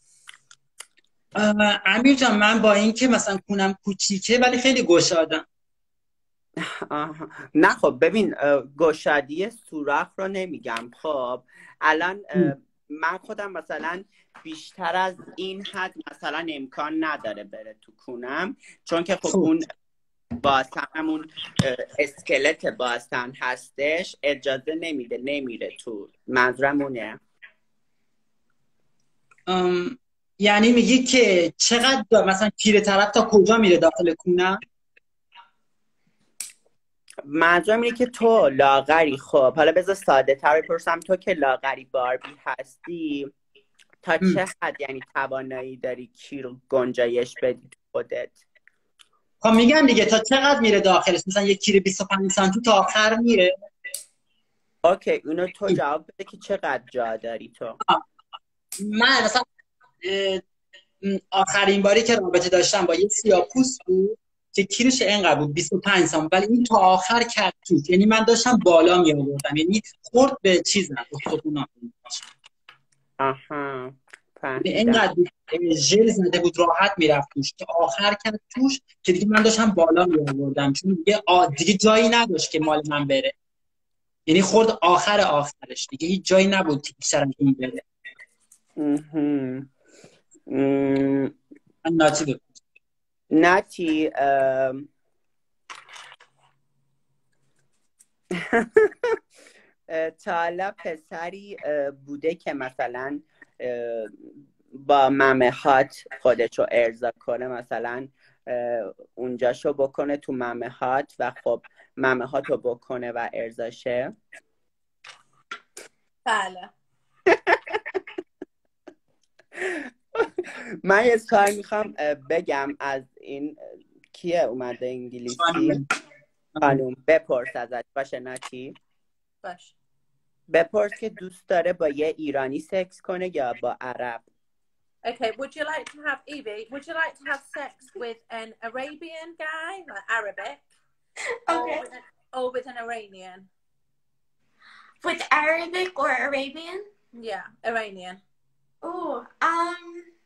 امیر جان من با این که مثلا کونم کوچیکه ولی خیلی گشادم. نه خب ببین گشادی سوراخ رو نمیگم. خب الان من خودم مثلا بیشتر از این حد مثلا امکان نداره بره تو کونم چون که خب اون باسن همون اسکلت باسن هستش اجازه نمیده نمیره تو. منظورم اونه. ام... یعنی میگی که چقدر مثلا کیر طرف تا کجا میره داخل کونم؟ منظورم اینه که تو لاغری خب حالا بذار ساده تر بپرسم تو که لاغری باربی هستی تا چه حد یعنی توانایی داری کیر رو گنجایش بدی تو خودت؟ خب میگم دیگه تا چقدر میره داخلش مثلا یک کیر بیست و پنج سانتی تا آخر میره. اوکی اونو تو جواب بده که چقدر جا داری تو. من مثلا آخرین باری که رابطه داشتم با یه سیاه‌پوست بود که کیرش اینقدر بود بیست و پنج سانتی ولی این تا آخر کرد توش یعنی من داشتم بالا می آوردم یعنی خورد به چیز نبود. آها اینقدر ژل زده بود راحت میرفت توش که آخر کرد توش که دیگه من داشتم بالا میآوردم چون دیگه آ... دیگه جایی نداشت که مال من بره. یعنی خورد آخر آخرش دیگه هیچ جایی نبود که بیشتر از این بره. ناتی بپرس. ناتی تا حالا پسری بوده که مثلا با ممه هات خودشو ارضا کنه، مثلا اونجاشو بکنه تو ممه هات و خب ممه هاتو بکنه و ارضاشه؟ بله. من یه سوال میخوام بگم از این کیه اومده انگلیسی؟ خانوم بپرس ازش. باشه ناتی؟ باش. بپرس که دوست داره با یه ایرانی سکس کنه یا با عرب. Okay, would you like to have, Evie, would you like to have sex with an Arabian guy, like Arabic? Okay. Or with, an, or with an Iranian? With Arabic or Arabian? Yeah, Iranian. Oh, um...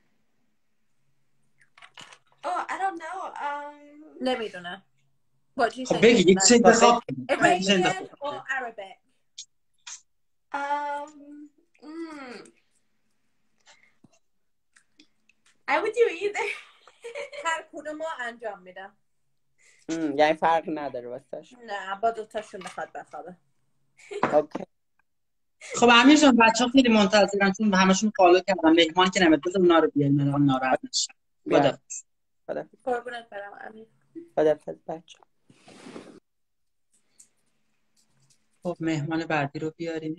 Oh, I don't know. Um... نمیدونم. What do you خب think? بگی یک چیز بخواب. Iranian or Arabic? Um... Mm. I would do either. هر کدوم رو انجام میدم. یعنی فرق نداره واسش؟ نه با دوتاشون بخواد بخوابه. اوکی. خب امیر جان بچه‌ها خیلی منتظرن چون همشون فالو کردن. مهمان که نمیاد بذار اونا رو بیارین من ناراحت نشم. خدا خدا قربونت برم امیر. خدا بچه. خب مهمان بعدی رو بیارین.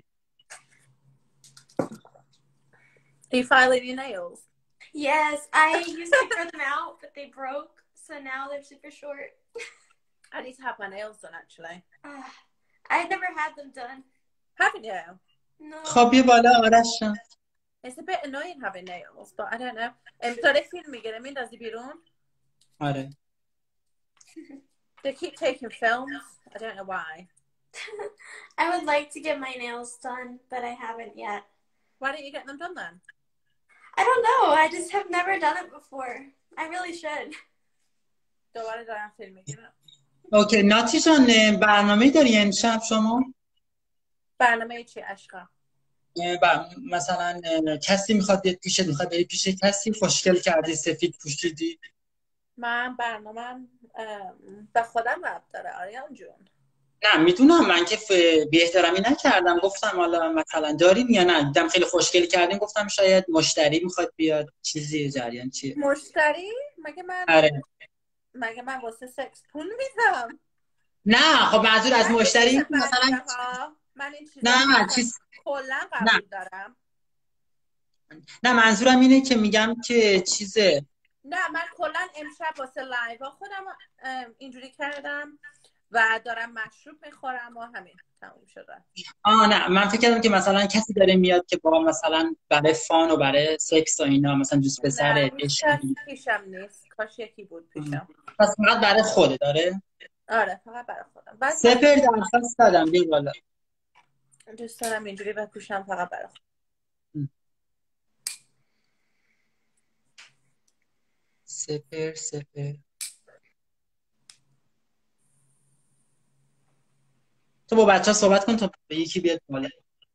Are you filing your nails? Yes, I used to grow them out, but they broke, so now they're super short. I need to have my nails done, actually. Uh, I've never had them done. Haven't you? No. خب بیا بالا آرش جان. It's a bit annoying having nails, but I don't know. Um, داره فیلم میگیره میندازی بیرون؟ آره. They keep taking films. I don't know why. I would like to get my nails done, but I haven't yet. Why don't you get them done then? I don't know. I just have never done it before. I really should. دوباره دارم فیلم میگیرم. اوکی ناتی جان برنامه داری امشب شما؟ برنامه چی عشقا؟ مثلا کسی میخواد بیاد پیشت، میخواد بری پیش کسی خوشگل کردی سفید پوشیدی؟ من برنامه‌ام به خودم ربط داره آریان جون. نه میدونم من که بی احترامی نکردم، گفتم حالا مثلا داریم یا نه، دیدم خیلی خوشگل کردیم گفتم شاید مشتری میخواد بیاد چیزی جریان چیه. مشتری؟ مگه من آره. مگه من واسه سکس پول میدم؟ نه خب منظور از مشتری مثلا من این چیزا نه چیز کلا قبول دارم. نه منظورم اینه که میگم که چیزه. نه من کلا امشب واسه لایو خودم اینجوری کردم و دارم مشروب میخورم و همین تموم شده. آه نه من فکر کردم که مثلا کسی داره میاد که با مثلا برای فان و برای سکس و اینا مثلا دوست پسره. نه پیشم نیست، کاش یکی بود پیشم. پس فقط برای خوده داره؟ آره فقط برای خودم. سپر درخواست دادم بیا بالا. دوست دارم اینجوری بپوشم فقط برای خودم. سپر سپر تو با بچه ها صحبت کن تا به یکی بیاد بالا.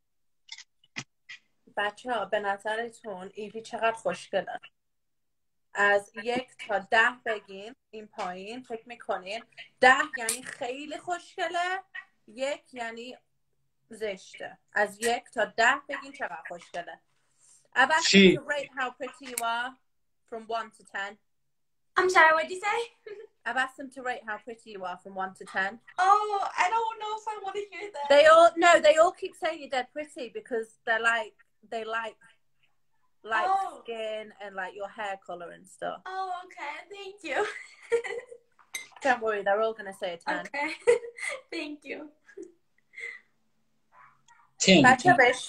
بچه ها به نظرتون ایوی چقدر خوشگله؟ از یک تا ده بگین این پایین فکر میکنین. ده یعنی خیلی خوشگله، یک یعنی زشته. از یک تا ده بگین چقدر خوشگله. I've asked you to rate how pretty you are from one to ten. I'm sorry, what did you say? I've asked them to rate how pretty you are from one to ten. Oh, I don't know if I want to hear that. They all no, they all keep saying you're dead pretty because they're like they like light oh. skin and like your hair color and stuff. Oh, okay. Thank you. Don't worry, they're all gonna say a ten. Okay. Thank you. Ten. Bachelor Bish.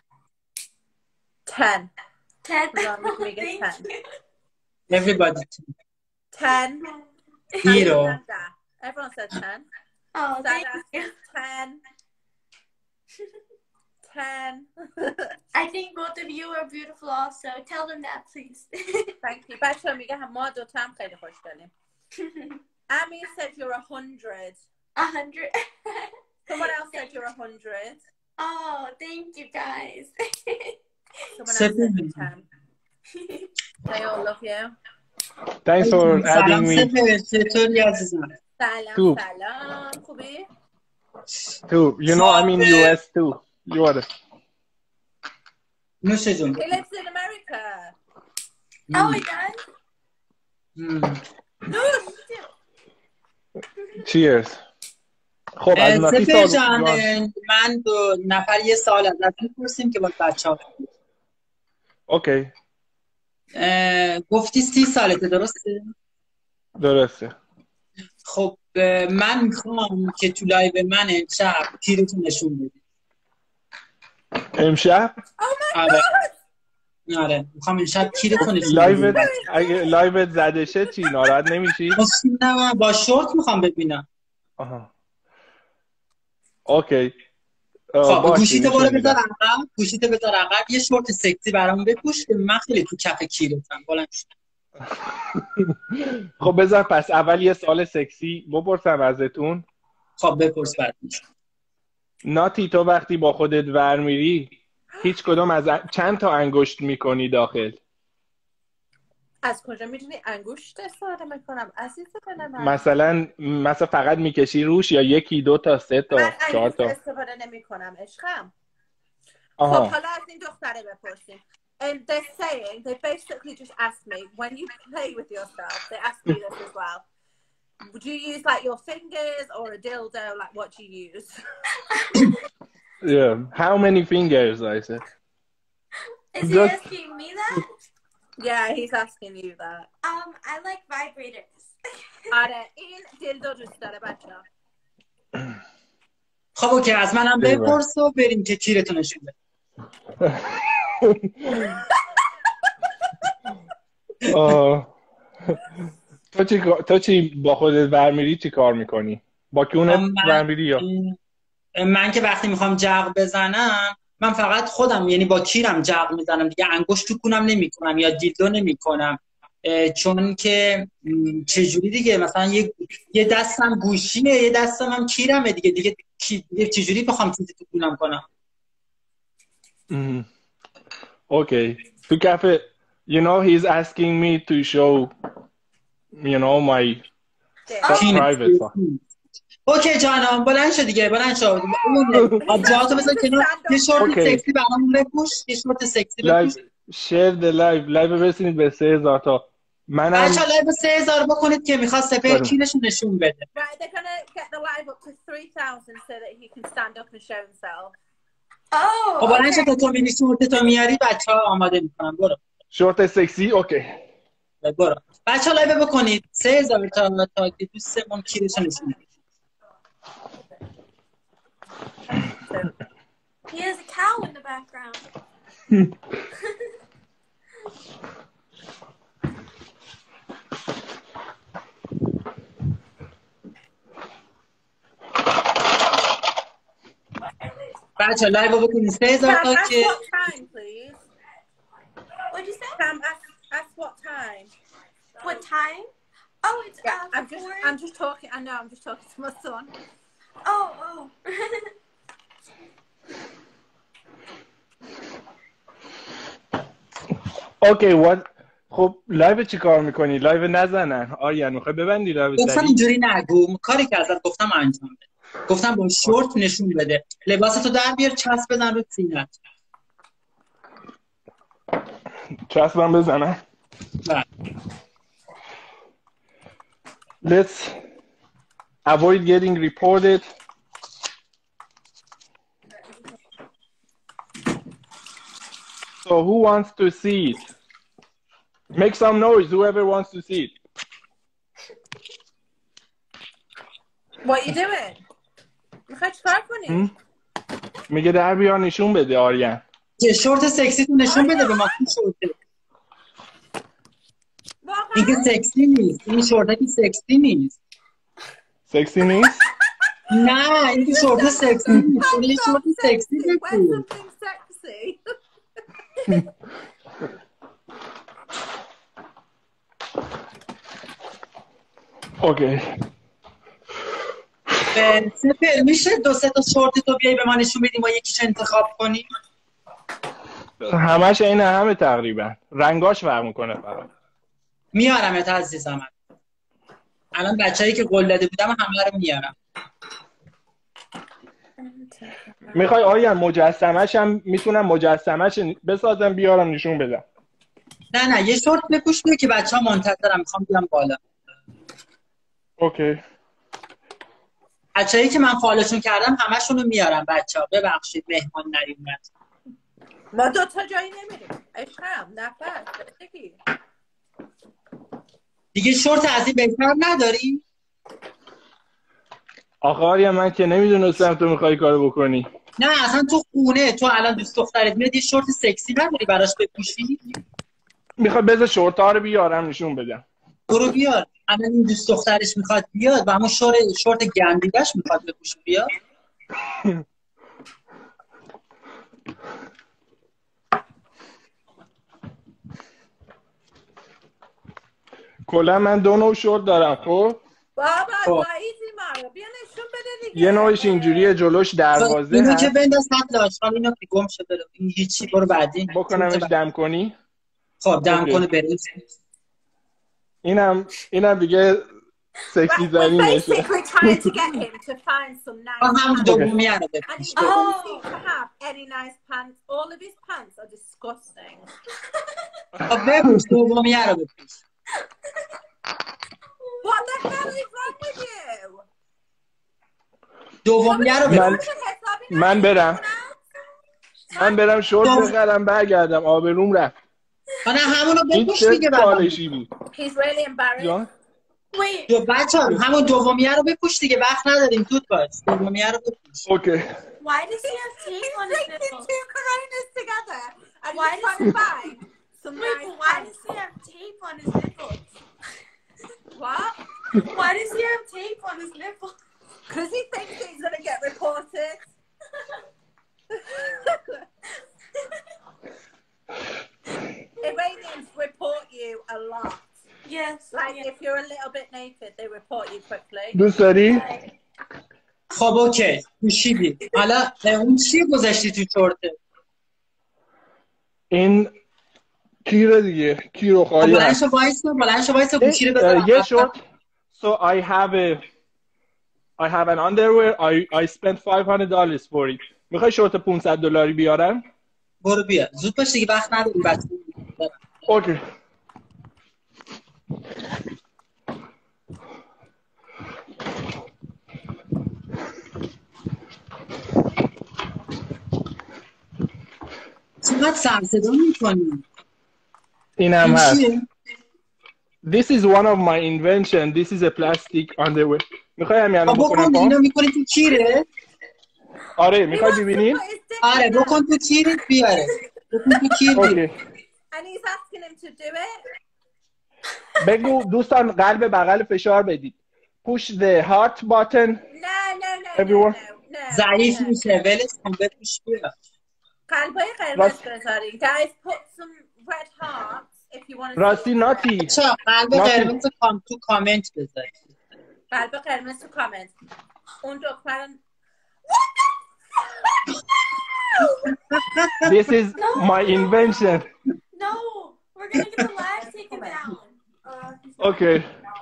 Ten. Ten. Thank ten. You. Everybody. Ten. Hero. Everyone said ten. Oh, thank you. Ten. ten. I think both of you are beautiful also. Tell them that, please. Thank you. بچه میگه هم ما دوتا هم خیلی خوشگلیم. Ami said you're a hundred. A hundred. Someone else said you're a hundred. Oh, thank you guys. Someone else said you're ten. They all love you. Thanks for adding me. چطوری عزیزم؟ سلام سلام خوبی؟ Too. You know I'm in U S too. You are the... نوش جون. He lives in America. Oh, he does? Cheers. خب از ناتی سپر جان من دو نفر یه سال ازت میپرسیم که با بچه ها اوکی. گفتی سی سالته درسته؟ درسته. خب من میخوام که تو لایو من امشب تیرتون نشون بدی. امشب؟ آره آره میخوام امشب تیرتون نشون لایو اگه لایو زده شه چی ناراحت نمیشی؟ نه با شورت میخوام ببینم. آها اوکی. خب گوشیتو بالا بذار عقب، گوشیتو بذار عقب، یه شورت سکسی برام بپوش که من خیلی تو کف کیرتم بلند شد. خب بذار پس اول یه سوال سکسی بپرسم ازتون. خب بپرس بعد میشه. ناتی تو وقتی با خودت ور میری هیچ کدوم از ا... چند تا انگشت میکنی داخل؟ از کجا میدونی انگشت استفاده میکنم عزیز دل من؟ مثلا مثلا فقط میکشی روش یا یکی دو تا سه تا چهار تا؟ من انگشت استفاده نمیکنم عشقم. خب آها. حالا از این دختره بپرسیم. And they're saying, they basically just asked me, when you play with yourself, they asked me this as well. Would you use like your fingers or a dildo? Like what do you use? Yeah. How many fingers? I said. Is he Just... asking me that? Yeah, he's asking you that. Um, I like vibrators. آره این dildo دوست داره بچه. خب اوکی از منم بپرس و بریم که تیرتون نشون بده. تو چی تو چی با خودت ورمیری چی کار میکنی؟ با کونت ورمیری یا؟ من که وقتی میخوام جغ بزنم من فقط خودم یعنی با کیرم جغ میزنم دیگه انگشت تو کونم نمیکنم یا دیلدو نمیکنم چون که چجوری دیگه مثلا یه یه دستم گوشیه یه دستم هم کیرمه دیگه دیگه دیگه چجوری بخوام چیزی تو کونم کنم. Okay. To cafe, you know, he's asking me to show, you know, my private part. اوکی جانم بلند شد دیگه بلند شد. جاتو بذار کنار یه شورت سکسی برامون بپوش یه شورت سکسی بپوش. share the live live برسونید به سه هزار تا. منم بچه‌ها لایو سه هزار بکنید که میخواد سپر کیرش نشون بده. Right, they're gonna get the live up to three thousand so that he can stand up and show himself. Oh. خب بلند شد تو میری شورت تو میاری بچه‌ها آماده میکنن برو. شورت سکسی اوکی. برو. بچه‌ها لایو بکنید سه هزار تا تا که دوستمون کیرش نشون بده. He has a cow in the background. بچه لایو بکنید سه هزار تا که What time, please? What'd you say? Sam, ask, ask what time. What time? Oh, it's yeah, uh, I'm just, I'm just talking. I know, I'm just talking to my son. Oh, oh. اوکی what خب لایو چی کار میکنی؟ لایو نزنن آریان میخوای ببندی لایو گفتم اینجوری نگو کاری که ازت گفتم انجام بده گفتم با شورت نشون بده لباستو در بیار چسب بزن رو سینت چسبم بزنم نه let's avoid getting reported. So who wants to see it? Make some noise, whoever wants to see it. What are you doing? میخوای چیکار کنی؟ میگه در بیار نشون بده آریان. که شورت سکسی تو نشون بده به ما کی شورت. این که سکسی نیست. این شورت که سکسی نیست. سکسی نیست؟ نه این که شورت سکسی نیست. این شورت سکسی بپوش. اوکی. سپر میشه دو سه تا شورت تو بیای به ما نشون بدیم ما یکیش انتخاب کنیم؟ همش اینه همه تقریبا. رنگاش فرق میکنه فقط. میارم تا عزیزم. الان بچه‌ای که قول داده بودم همه رو میارم. میخوای آیا مجسمه‌ش هم میتونم مجسمه‌ش بسازم بیارم نشون بدم؟ نه نه یه شورت بپوش بیا که بچه‌ها منتظرم میخوام بیام بالا. اوکی. بچه‌ای که من فالوشون کردم همشون رو میارم بچه‌ها. ببخشید مهمان نیومد. ما دو تا جایی نمیریم. عشقم نفر بگی. دیگه شورت از این بهتر نداری؟ آخه آریا من که نمیدونستم تو میخوای کارو بکنی. نه اصلا تو خونه تو الان دوست دخترت میاد یه شورت سکسی نداری براش بپوشی؟ میخوای بذار شورت ها رو بیارم نشون بدم. برو بیار. الان این دوست دخترش میخواد بیاد و همون شورت شورت گندیدش میخواد بپوشه بیاد. کلا من دو نوع شورت دارم. خب بابا زاییزی ما رو بیا نشون بده دیگه. یه نوعش اینجوریه جلوش دروازه اینو هست. که بنداز حد آشغال اینو که گم شده بره. این هیچی برو بعدی بکنمش دم کنی. خب دم کنه بریم. اینم اینم دیگه سکسی زنی میشه. We're trying to get him to find some nice هم دومی رو بپوش. and he doesn't seem to have any nice pants. All of his pants are disgusting. خب بپوش دومی رو بپوش. What the hell is wrong with you? دومی رو بپوش. من من برم. من برم شورت بخرم برگردم آبروم رفت. نه همونو بپوش دیگه بعد. He's really embarrassed. Wait. دو بچه همون دومی رو بپوش دیگه وقت نداریم توت باش. دومی رو بپوش. اوکی. Why does he have tape on his nipples? Two coronas together. And Why he's does trying to find some Wait, nice but why pants. does he have tape on his nipples? What? Why does he have tape on his nipples? Because he thinks he's going to get reported. Iranians report you a lot. Yes. Like yes. if you're a little bit naked, they report you quickly. دوست داری؟ خب اوکی پوشیدی. حالا اون چی گذاشتی تو شورته؟ این کیره دیگه کیرو خواهی بلند شو وایسا بلند شو وایسا گوشی رو بذارم. یه شورت. So I have a I have an underwear. I I spent five hundred dollars for it. میخوای شورت پانصد دلاری بیارم؟ برو بیا. زود باش دیگه وقت نداریم بچه‌ها. اوکی. چقدر سر صدا می‌کنی؟ اینم هست. This is one of my invention. This is a plastic underwear. میخوای همین الان بکنم بکن اینو می‌کنی تو کیره؟ آره میخوای ببینی؟ آره بکن تو کیره بیاره. بکن تو کیره. اوکی. And he's asking him to do it. بگو دوستان قلب بغل فشار بدید. Push the heart button. No, no, no, Everyone. no, no. ضعیف میشه ولش کن بپوش بیا. قلبای قرمز بذارین. Guys, put some red hearts if you want to. راستی ناتی. چا قلب قرمز کام تو کامنت بذار. قلب قرمز تو کامنت. اون دختر This is my invention. No, we're gonna get the live taken down. Uh, Okay.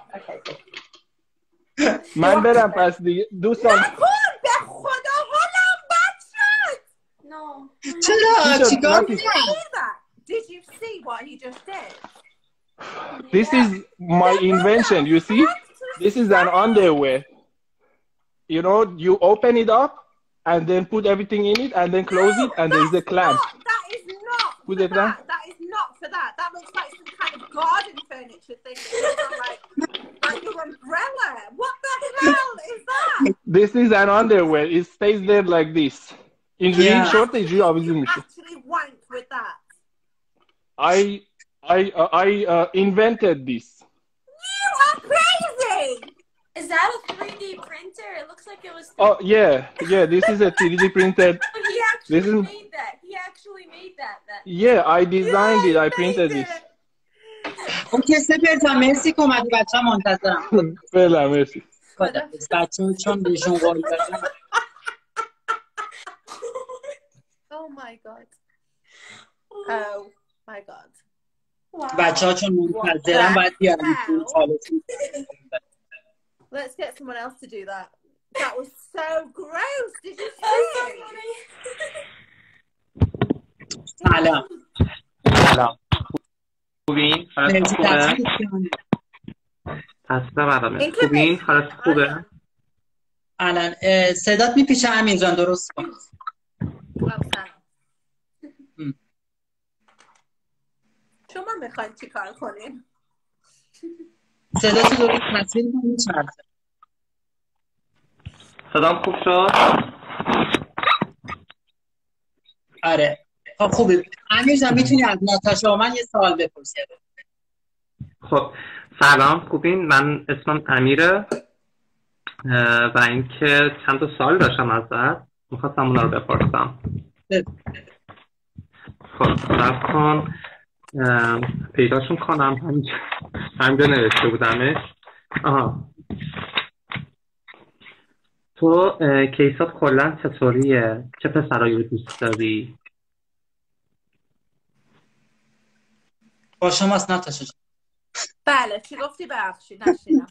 من برم پس دیگه دوستان. نکن به خدا حالم بد شد. No. چرا چیکار Did Did you see what he just did? This is my invention. You see? This is an underwear. You know, you open it up and then put everything in it and then close no, it and there is a clamp. Not, that is not Put for it that. down. That is not for that. That looks like some kind of garden furniture thing. Like, like your umbrella. What the hell is that? This is an underwear. It stays there like this. اینجوری Yeah. شورت اینجوری آویزون میشه. Actually wanked with that. I I uh, I uh, invented this. You are crazy. Is that a three D printer? It looks like it was. Oh yeah, yeah. This is a three D printed. But he actually This is made that. He actually made that. That. yeah. I designed it. I printed it. اوکی سپر جان مرسی که اومدی بچه ها منتظرم. فعلا مرسی. بچه ها چون بهشون قول دادم. Oh my god. Oh my god. بچه ها چون منتظرم باید بیارم. Let's get someone else to do that. That was so gross. Did you see? سلام. سلام. خوبین؟ حالت خوبه؟ هستم الان. خوبین؟ حالت خوبه؟ الان صدات میپیچه امیر جان درست کن. شما میخواین چی کار کنین؟ صداتو درست تصویر کنید چرته. صدام خوب شد؟ آره. خب خوبه. امیر جان میتونی از ناتاشا و من یه سوال بپرسی؟ خب سلام خوبین؟ من اسمم امیره و اینکه چند تا سوال داشتم ازت میخواستم اونا رو بپرسم. خب صبر کن پیداشون کنم همینجا همینجا نوشته بودمش. آها تو کیسات کلا چطوریه؟ چه پسرایی رو دوست داری؟ با شماست ناتاشا جان. بله چی گفتی ببخشید نشیدم.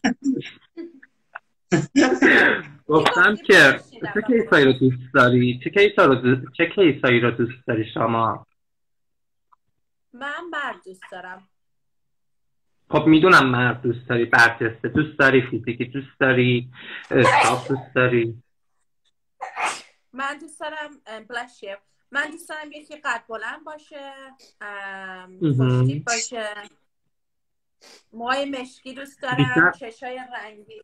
گفتم که چه کیسایی رو دوست داری؟ چه کیسایی رو دوست چه کیسایی رو دوست داری شما؟ من مرد دوست دارم. خب میدونم مرد دوست داری، برجسته دوست داری، فیزیکی دوست داری، صاف دوست داری. من دوست دارم بلشیه من دوست دارم یکی قد بلند باشه، خوشتیپ باشه، موهای مشکی دوست دارم، چشای رنگی.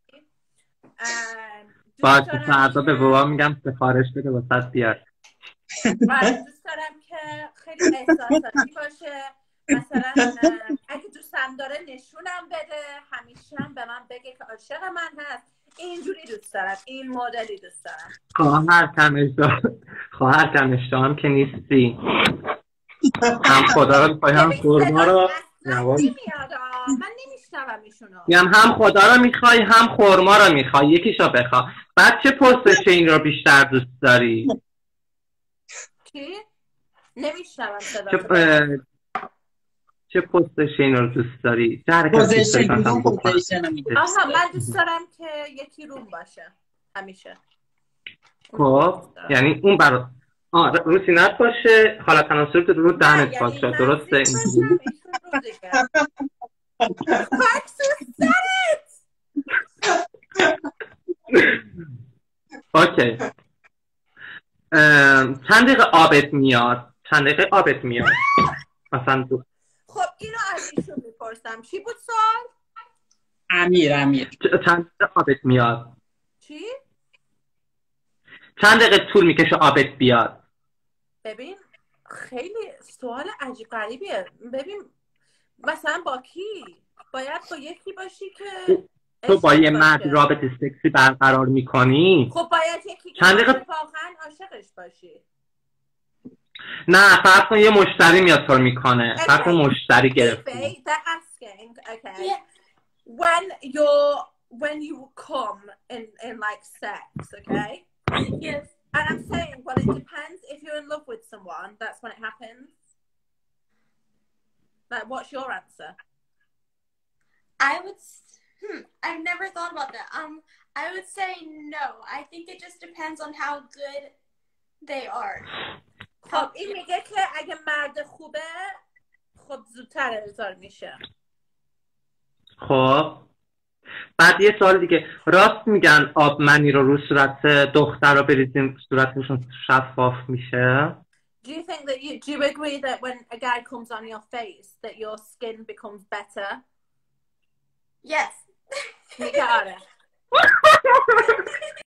باشه فردا به بابا میگم سفارش بده واسه بیار. من دوست دارم که خیلی احساساتی باشه، مثلا اگه دوستم داره نشونم بده، همیشه هم به من بگه که عاشق من هست. اینجوری دوست دارم، این مدلی دوست دارم. خواهر کمشدار خواهر کمشدار که نیستی. هم خدا رو میخوای هم خورما رو نمیاد من نمیشنوم ایشونو. میگم هم خدا رو میخوای هم خورما رو میخوای، یکیشو بخوا. بعد چه پستش این رو بیشتر دوست داری؟ چی؟ نمیشنوم صدا. چه چه پوزیشن رو دوست داری؟ چه حرکتی دوست داری؟ آها من دوست دارم که یکی روم باشه همیشه. خب یعنی اون برا آه رو سینت باشه، حالا تناسب رو دهنت باشه، درسته؟ اوکی. چند دقیقه آبت میاد؟ چند دقیقه آبت میاد؟ مثلا دو خب اینو از ایشون میپرسم. چی بود سوال؟ امیر امیر چند دقیقه آبت میاد؟ چی؟ چند دقیقه طول میکشه آبت بیاد؟ ببین خیلی سوال عجیب غریبیه. ببین مثلا با کی؟ باید با یکی باشی که تو با یه مرد رابطه سکسی برقرار میکنی؟ خب باید یکی که چند دقیقه واقعا عاشقش باشی. نه فرض کن یه مشتری میاد تو میکنه. Okay. فرض کن مشتری گرفتی. They're asking, okay. Yeah. When you're when you come in in like sex, okay? Yes. And I'm saying, well, it depends. If you're in love with someone, that's when it happens. Like, what's your answer? I would. Hmm. I've never thought about that. Um, I would say no. I think it just depends on how good they are. خب این میگه که اگه مرد خوبه خب زودتر ارضا میشه. خب بعد یه سوال دیگه، راست میگن آب منی رو رو صورت دختر رو بریزیم صورتشون شفاف میشه؟ Do you think that you do you agree that when a guy comes on your face that your skin becomes better? Yes. میگه آره.